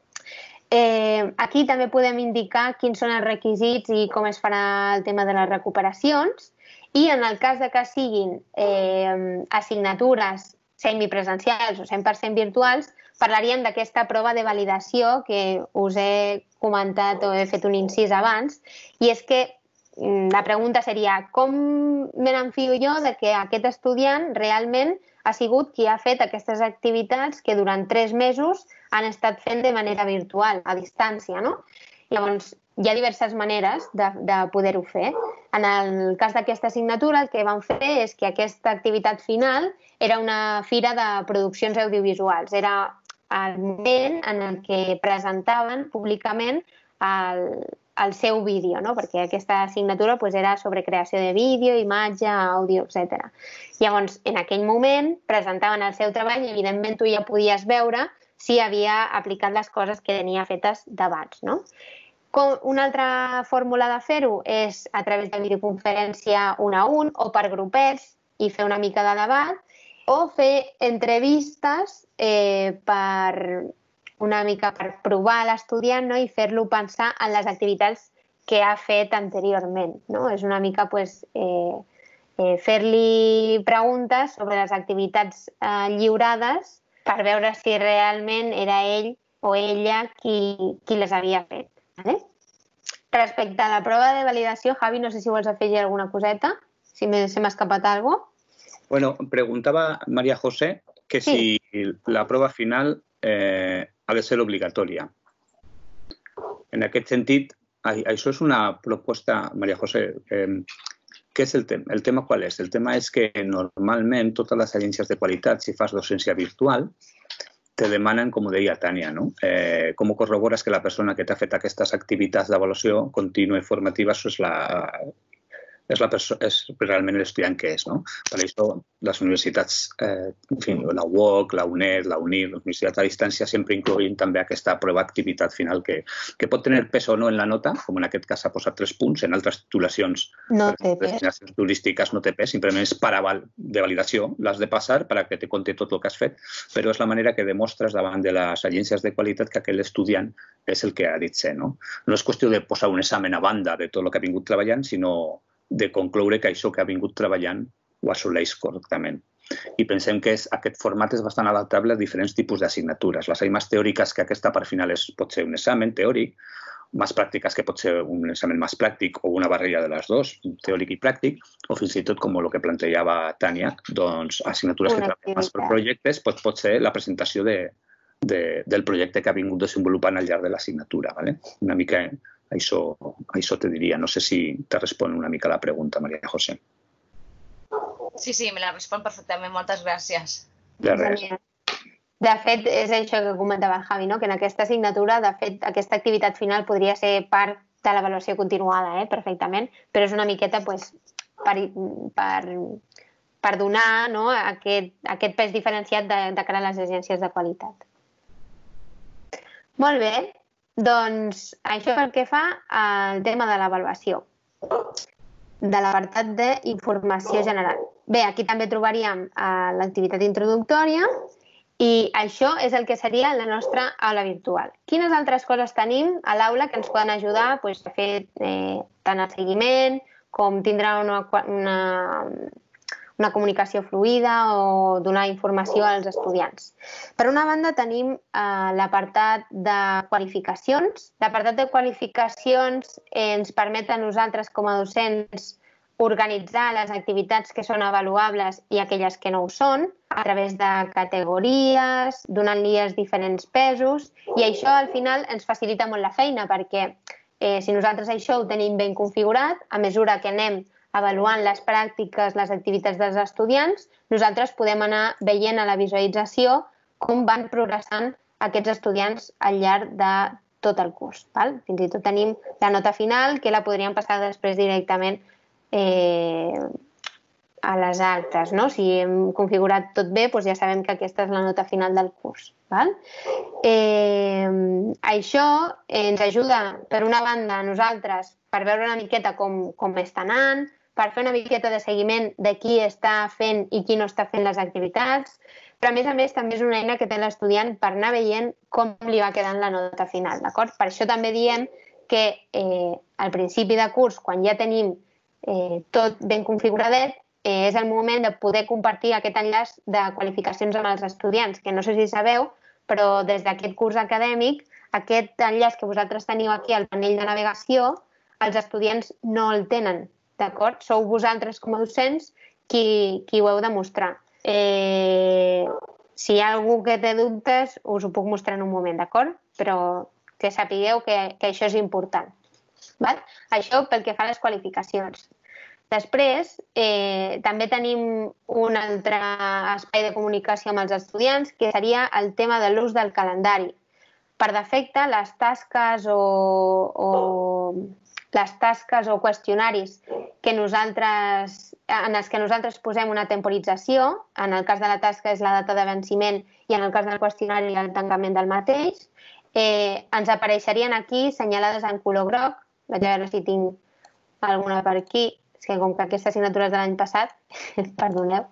Speaker 3: Eh, aquí també podem indicar quins són els requisits i com es farà el tema de les recuperacions, i en el cas de que siguin eh, assignatures semipresencials o cent per cent virtuals, parlaríem d'aquesta prova de validació que us he comentat o he fet un incís abans, i és que la pregunta seria com me n'enfio jo de que aquest estudiant realment ha sigut qui ha fet aquestes activitats que durant tres mesos han estat fent de manera virtual, a distància, no? Llavors, hi ha diverses maneres de, de poder-ho fer. En el cas d'aquesta assignatura, el que vam fer és que aquesta activitat final era una fira de produccions audiovisuals. Era el moment en el que presentaven públicament el, el seu vídeo, no? Perquè aquesta assignatura pues, era sobre creació de vídeo, imatge, àudio, etcètera. Llavors, en aquell moment presentaven el seu treball i, evidentment, tu ja podies veure si havia aplicat les coses que tenia fetes d'abans, no? Com una altra fórmula de fer-ho és a través de videoconferència un a un o per grupets i fer una mica de debat, o fer entrevistes eh, per una mica per provar l'estudiant, no? I fer-lo pensar en les activitats que ha fet anteriorment, no? És una mica pues, eh, eh, fer-li preguntes sobre les activitats eh, lliurades per veure si realment era ell o ella qui, qui les havia fet. ¿Vale? Respecte a la prova de validació, Javi, no sé si vols afegir alguna coseta, si me, se m'ha escapat alguna cosa.
Speaker 1: Bueno, preguntaba María José que sí. Si la prueba final eh, ha de ser obligatoria. En aquest sentit, això és una proposta, María José, eh, què és el tema? El tema qual és? El tema és que normalment totes les agències de qualitat, si fas docència virtual, te demanen, com deia Tània, no? eh, com corrobores que la persona que t'ha fet aquestes activitats d'avaluació contínua i formativa és, la, és, la és realment l'estudiant que és. No? Per això les universitats, eh, en fi, la U O C, la UNED, la UNIR, les universitats a distància sempre incloïn també aquesta prova activitat final que, que pot tenir pes o no en la nota, com en aquest cas ha posat tres punts, en altres titulacions
Speaker 3: no té pes.
Speaker 1: Destinacions turístiques no té pes, simplement és para de validació, l'has de passar perquè te conti tot el que has fet, però és la manera que demostres davant de les agències de qualitat que aquell estudiant és el que ha dit ser. No, no és qüestió de posar un examen a banda de tot el que ha vingut treballant, sinó de concloure que això que ha vingut treballant ho assoleix correctament. I pensem que és, aquest format és bastant adaptable a diferents tipus d'assignatures. Les eines teòriques, que aquesta part final és, pot ser un examen teòric, més pràctiques, que pot ser un examen més pràctic o una barreja de les dues, teòric i pràctic, o fins i tot, com el que plantejava Tània, doncs, assignatures que treballen més per projectes, pot, pot ser la presentació de, de, del projecte que ha vingut desenvolupant al llarg de l'assignatura. ¿Vale? Una mica això, això te diria. No sé si te respon una mica la pregunta, María José.
Speaker 4: Sí, sí, me la respon perfectament. Moltes gràcies.
Speaker 1: De res.
Speaker 3: De fet, és això que comentava el Javi, no? Que en aquesta assignatura, de fet, aquesta activitat final podria ser part de l'avaluació continuada, eh? Perfectament, però és una miqueta pues, per, per, per donar, no? aquest, aquest pes diferenciat de, de cara a les agències de qualitat. Molt bé, doncs això pel que fa al tema de l'avaluació, de l'apartat d'informació general. Bé, aquí també trobaríem l'activitat introductòria i això és el que seria la nostra aula virtual. Quines altres coses tenim a l'aula que ens poden ajudar pues, a fer eh, tant el seguiment com tindrà una, una, una comunicació fluida o donar informació als estudiants. Per una banda tenim eh, l'apartat de qualificacions. L'apartat de qualificacions ens permet a nosaltres com a docents organitzar les activitats que són avaluables i aquelles que no ho són, a través de categories, donant-li diferents pesos, i això al final ens facilita molt la feina perquè eh, si nosaltres això ho tenim ben configurat, a mesura que anem avaluant les pràctiques, les activitats dels estudiants, nosaltres podem anar veient a la visualització com van progressant aquests estudiants al llarg de tot el curs. Val? Fins i tot tenim la nota final, que la podríem passar després directament eh, a les actes. No? Si hem configurat tot bé, doncs ja sabem que aquesta és la nota final del curs. Val? Eh, això ens ajuda, per una banda, a nosaltres per veure una miqueta com, com està anant, per fer una miqueta de seguiment de qui està fent i qui no està fent les activitats, però a més a més també és una eina que té l'estudiant per anar veient com li va quedant la nota final, d'acord? Per això també diem que eh, al principi de curs, quan ja tenim eh, tot ben configuradet, eh, és el moment de poder compartir aquest enllaç de qualificacions amb els estudiants, que no sé si sabeu, però des d'aquest curs acadèmic, aquest enllaç que vosaltres teniu aquí al panell de navegació, els estudiants no el tenen, d'acord? Sou vosaltres com a docents qui, qui ho heu de mostrar. Eh, si hi ha algú que té dubtes, us ho puc mostrar en un moment, d'acord? Però que sapigueu que, que això és important. Val? Això pel que fa a les qualificacions. Després, eh, també tenim un altre espai de comunicació amb els estudiants, que seria el tema de l'ús del calendari. Per defecte, les tasques o, o les tasques o qüestionaris que nosaltres, en els que nosaltres posem una temporització, en el cas de la tasca és la data de venciment i en el cas del qüestionari el tancament del mateix, eh, ens apareixerien aquí senyalades en color groc. Vaig a veure si tinc alguna per aquí, és que com que aquesta assignatura és de l'any passat, perdoneu,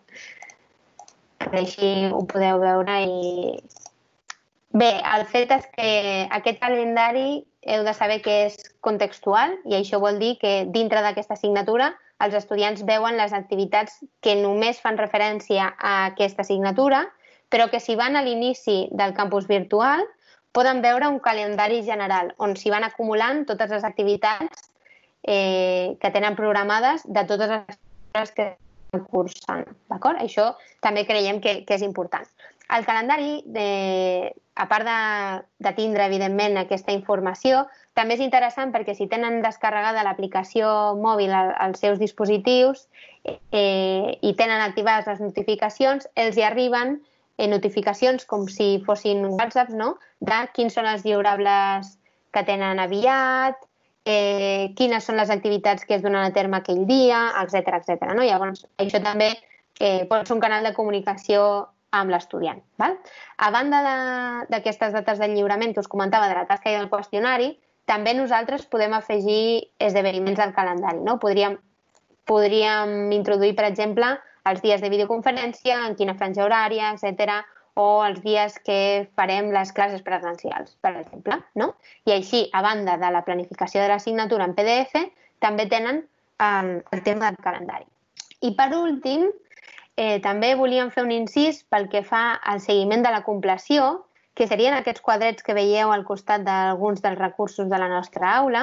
Speaker 3: però així ho podeu veure i... Bé, el fet és que aquest calendari heu de saber que és contextual i això vol dir que dintre d'aquesta assignatura els estudiants veuen les activitats que només fan referència a aquesta assignatura, però que si van a l'inici del campus virtual poden veure un calendari general on s'hi van acumulant totes les activitats eh, que tenen programades de totes les activitats que estan cursant. D'acord? Això també creiem que, que és important. El calendari, de, a part de, de tindre, evidentment, aquesta informació, també és interessant perquè si tenen descarregada l'aplicació mòbil als seus dispositius eh, i tenen activades les notificacions, els hi arriben eh, notificacions com si fossin WhatsApp, no?, de quins són els lliurables que tenen aviat, eh, quines són les activitats que es donen a terme aquell dia, etcètera, etcètera. No? Llavors, això també eh, pot ser un canal de comunicació amb l'estudiant. A banda d'aquestes dates del lliurament que us comentava de la tasca i del qüestionari, també nosaltres podem afegir esdeveniments al calendari. No? Podríem, podríem introduir, per exemple, els dies de videoconferència, en quina franja horària, etcètera, o els dies que farem les classes presencials, per exemple. No? I així, a banda de la planificació de l'assignatura en P D F, també tenen el, el tema del calendari. I per últim, Eh, també volíem fer un incís pel que fa al seguiment de la compleció, que serien aquests quadrets que veieu al costat d'alguns dels recursos de la nostra aula.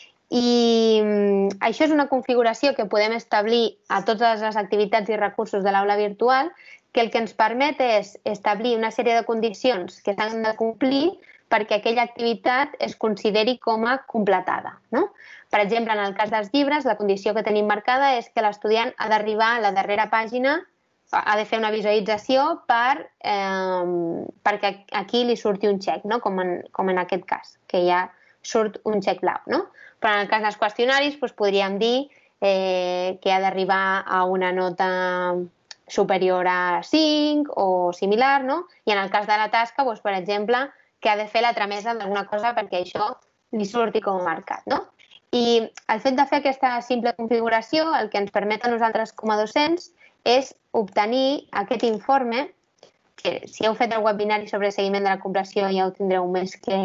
Speaker 3: I mm, això és una configuració que podem establir a totes les activitats i recursos de l'aula virtual, que el que ens permet és establir una sèrie de condicions que s'han de complir perquè aquella activitat es consideri com a completada. No? Per exemple, en el cas dels llibres, la condició que tenim marcada és que l'estudiant ha d'arribar a la darrera pàgina, ha de fer una visualització per, eh, perquè aquí li surti un xec, no? com, en, com en aquest cas, que ja surt un xec blau. No? Però en el cas dels qüestionaris doncs podríem dir eh, que ha d'arribar a una nota superior a cinc o similar, no? I en el cas de la tasca, doncs, per exemple, que ha de fer la tramesa d'alguna cosa perquè això li surti com marcat. No? I el fet de fer aquesta simple configuració el que ens permet a nosaltres com a docents és obtenir aquest informe, que si heu fet el webinari sobre seguiment de la compleció ja ho tindreu més que,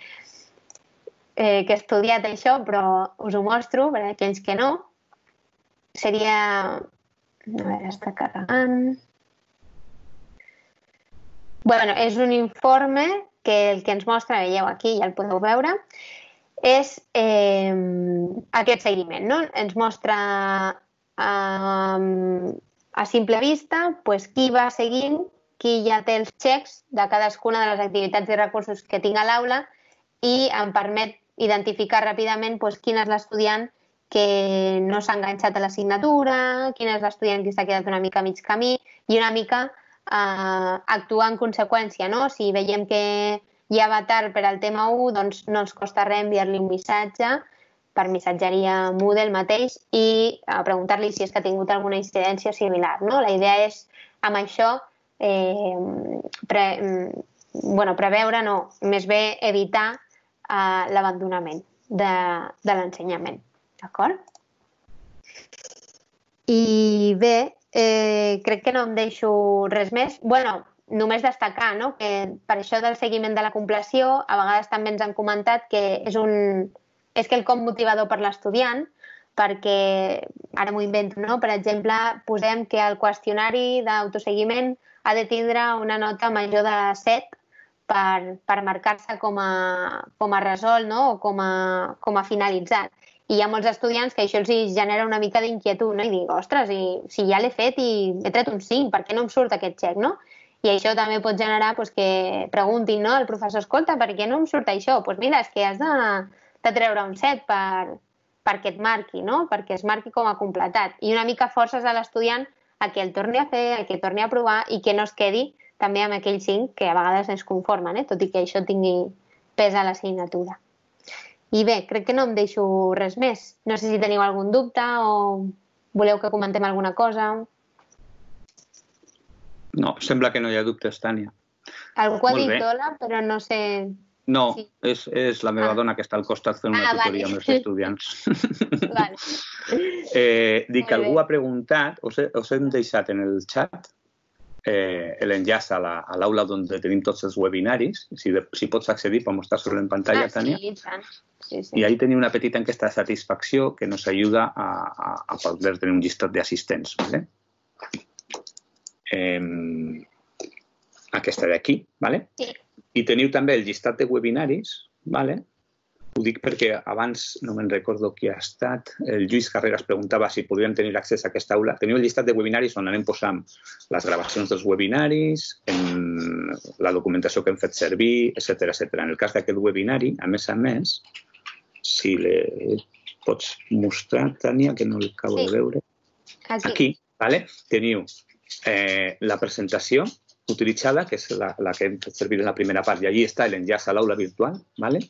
Speaker 3: eh, que estudiat això, però us ho mostro per a aquells que no. Seria A veure, està carregant. Bueno, és un informe que el que ens mostra, veieu aquí, ja el podeu veure, és eh, aquest seguiment, no? Ens mostra eh, a simple vista pues, qui va seguint, qui ja té els xecs de cadascuna de les activitats i recursos que tinc a l'aula i em permet identificar ràpidament pues, quin és l'estudiant que no s'ha enganxat a l'assignatura, quin és l'estudiant que s'ha quedat una mica a mig camí i una mica eh, actuar en conseqüència, no? Si veiem que ja va tard per al tema u, doncs no ens costa res enviar-li un missatge per missatgeria Moodle mateix i eh, preguntar-li si és que ha tingut alguna incidència similar, no? La idea és, amb això, eh, pre, bueno, preveure, no, més bé evitar eh, l'abandonament de, de l'ensenyament. D'acord? I bé, eh, crec que no em deixo res més. Bueno, només destacar no? que per això del seguiment de la compleció, a vegades també ens han comentat que és, un, és quelcom motivador per l'estudiant, perquè, ara m'ho invento, no? Per exemple, posem que el qüestionari d'autoseguiment ha de tindre una nota major de set per, per marcar-se com a, com a resolt, no? O com a, com a finalitzat. I hi ha molts estudiants que això els genera una mica d'inquietud, no? I dic, ostres, i, si ja l'he fet i he tret un cinc, per què no em surt aquest xec, no? I això també pot generar pues, que preguntin no? al professor, escolta, per què no em surt això? Doncs pues mira, és que has de, de treure un set per, perquè et marqui, no? Perquè es marqui com a completat. I una mica forces a l'estudiant a que el torni a fer, a que torni a provar i que no es quedi també amb aquell cinc que a vegades es conformen, eh? Tot i que això tingui pes a l'assignatura. I bé, crec que no em deixo res més. No sé si teniu algun dubte o voleu que comentem alguna cosa.
Speaker 1: No, sembla que no hi ha dubtes, Tània.
Speaker 3: Algú ha dit hola, però no sé...
Speaker 1: No, sí. és, és la meva ah. dona que està al costat fent una ah, tutoria vale. amb els estudiants.
Speaker 3: Vale.
Speaker 1: eh, dic que algú ha preguntat, us, he, us hem deixat en el xat eh, l'enllaç a l'aula la, on tenim tots els webinaris, si, de, si pots accedir, per mostrar-lo en pantalla, ah, Tània.
Speaker 3: Sí, tant. Sí, sí.
Speaker 1: Y ahí tenía una petita encuesta de satisfacción que nos ayuda a, a, a poder tener un llistat d'assistents. ¿Vale? Eh, aquesta d'aquí. ¿Vale?
Speaker 3: Sí.
Speaker 1: I teniu també el llistat de webinaris. ¿Vale? Ho dic perquè abans no me'n recordo qui ha estat. El Lluís Carreras preguntava si podríem tenir accés a aquesta aula. Teniu el llistat de webinaris on anem posant les gravacions dels webinaris, en la documentació que hem fet servir, etcètera etcètera. En el cas d'aquest webinari, a més a més, si le pots mostrar, Tània, que no l'acabo sí. de veure.
Speaker 3: Aquí,
Speaker 1: Aquí vale? Teniu eh, la presentació utilitzada, que és la, la que hem fet servir en la primera part, i allí està l'enllaç a l'aula virtual. Vale?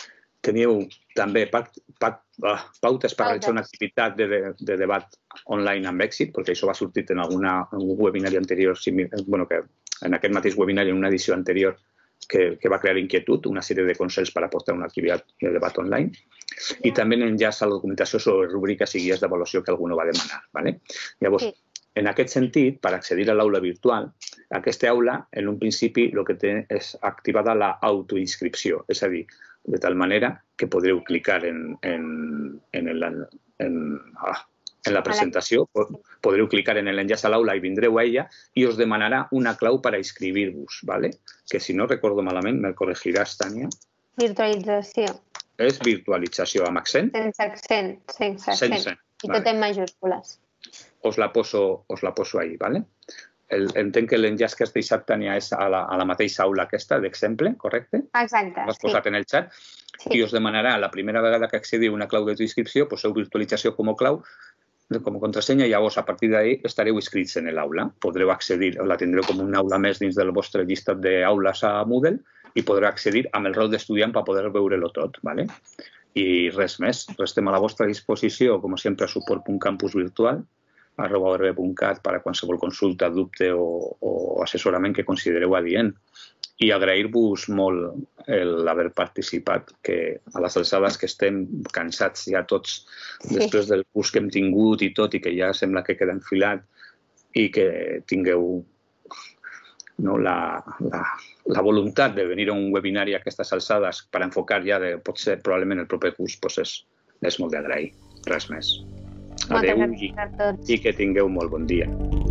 Speaker 1: Teniu també pa, pa, uh, pautes per realitzar una activitat de, de, de debat online amb èxit, perquè això va sortir en alguna, algun webinari anterior, bueno, que en aquest mateix webinari, en una edició anterior, que, que va crear inquietud, una sèrie de consells per aportar una activitat de debat online. I també l'enllaç a la documentació sobre rúbriques i guies d'avaluació que algú no va demanar. ¿Vale? Llavors, sí. En aquest sentit, per accedir a l'aula virtual, aquesta aula, en un principi, el que té és activada l'autoinscripció, és a dir, de tal manera que podreu clicar en, en, en, el, en, ah, en la presentació, podreu clicar en l'enllaç a l'aula i vindreu a ella i us demanarà una clau per a inscriure-vos, ¿vale? Que si no recordo malament, me'l corregiràs, Tània.
Speaker 3: Virtualització.
Speaker 1: És virtualització amb accent?
Speaker 3: Sense accent, sense accent.
Speaker 1: Sense.
Speaker 3: I tot en majúscules.
Speaker 1: Us la poso, us la poso ahí, ¿vale? El, entenc que l'enllaç que has deixat, Tània, és a la, a la mateixa aula aquesta d'exemple, correcte?
Speaker 3: Exacte,
Speaker 1: L'has posat
Speaker 3: sí.
Speaker 1: en el xat sí. I us demanarà la primera vegada que accediu una clau d'autoinscripció, poseu virtualització com a clau, com a contrasenya, i llavors a partir d'ahí estareu inscrits en l'aula. Podreu accedir, la tindreu com una aula més dins del vostre llistat d'aules a Moodle i podreu accedir amb el rol d'estudiant per poder veure-lo tot, ¿vale? I res més, restem a la vostra disposició, com sempre, a suport punt campus virtual, arroba orb punt cat per a qualsevol consulta, dubte o, o assessorament que considereu adient. I agrair-vos molt l'haver participat, que a les alçades que estem cansats ja tots després del curs que hem tingut i tot, i que ja sembla que queda enfilat, i que tingueu no, la, la, la voluntat de venir a un webinari a aquestes alçades per enfocar ja, de, potser probablement el proper curs, doncs és, és molt d'agrair. Res més. Adéu i, i que tingueu molt bon dia.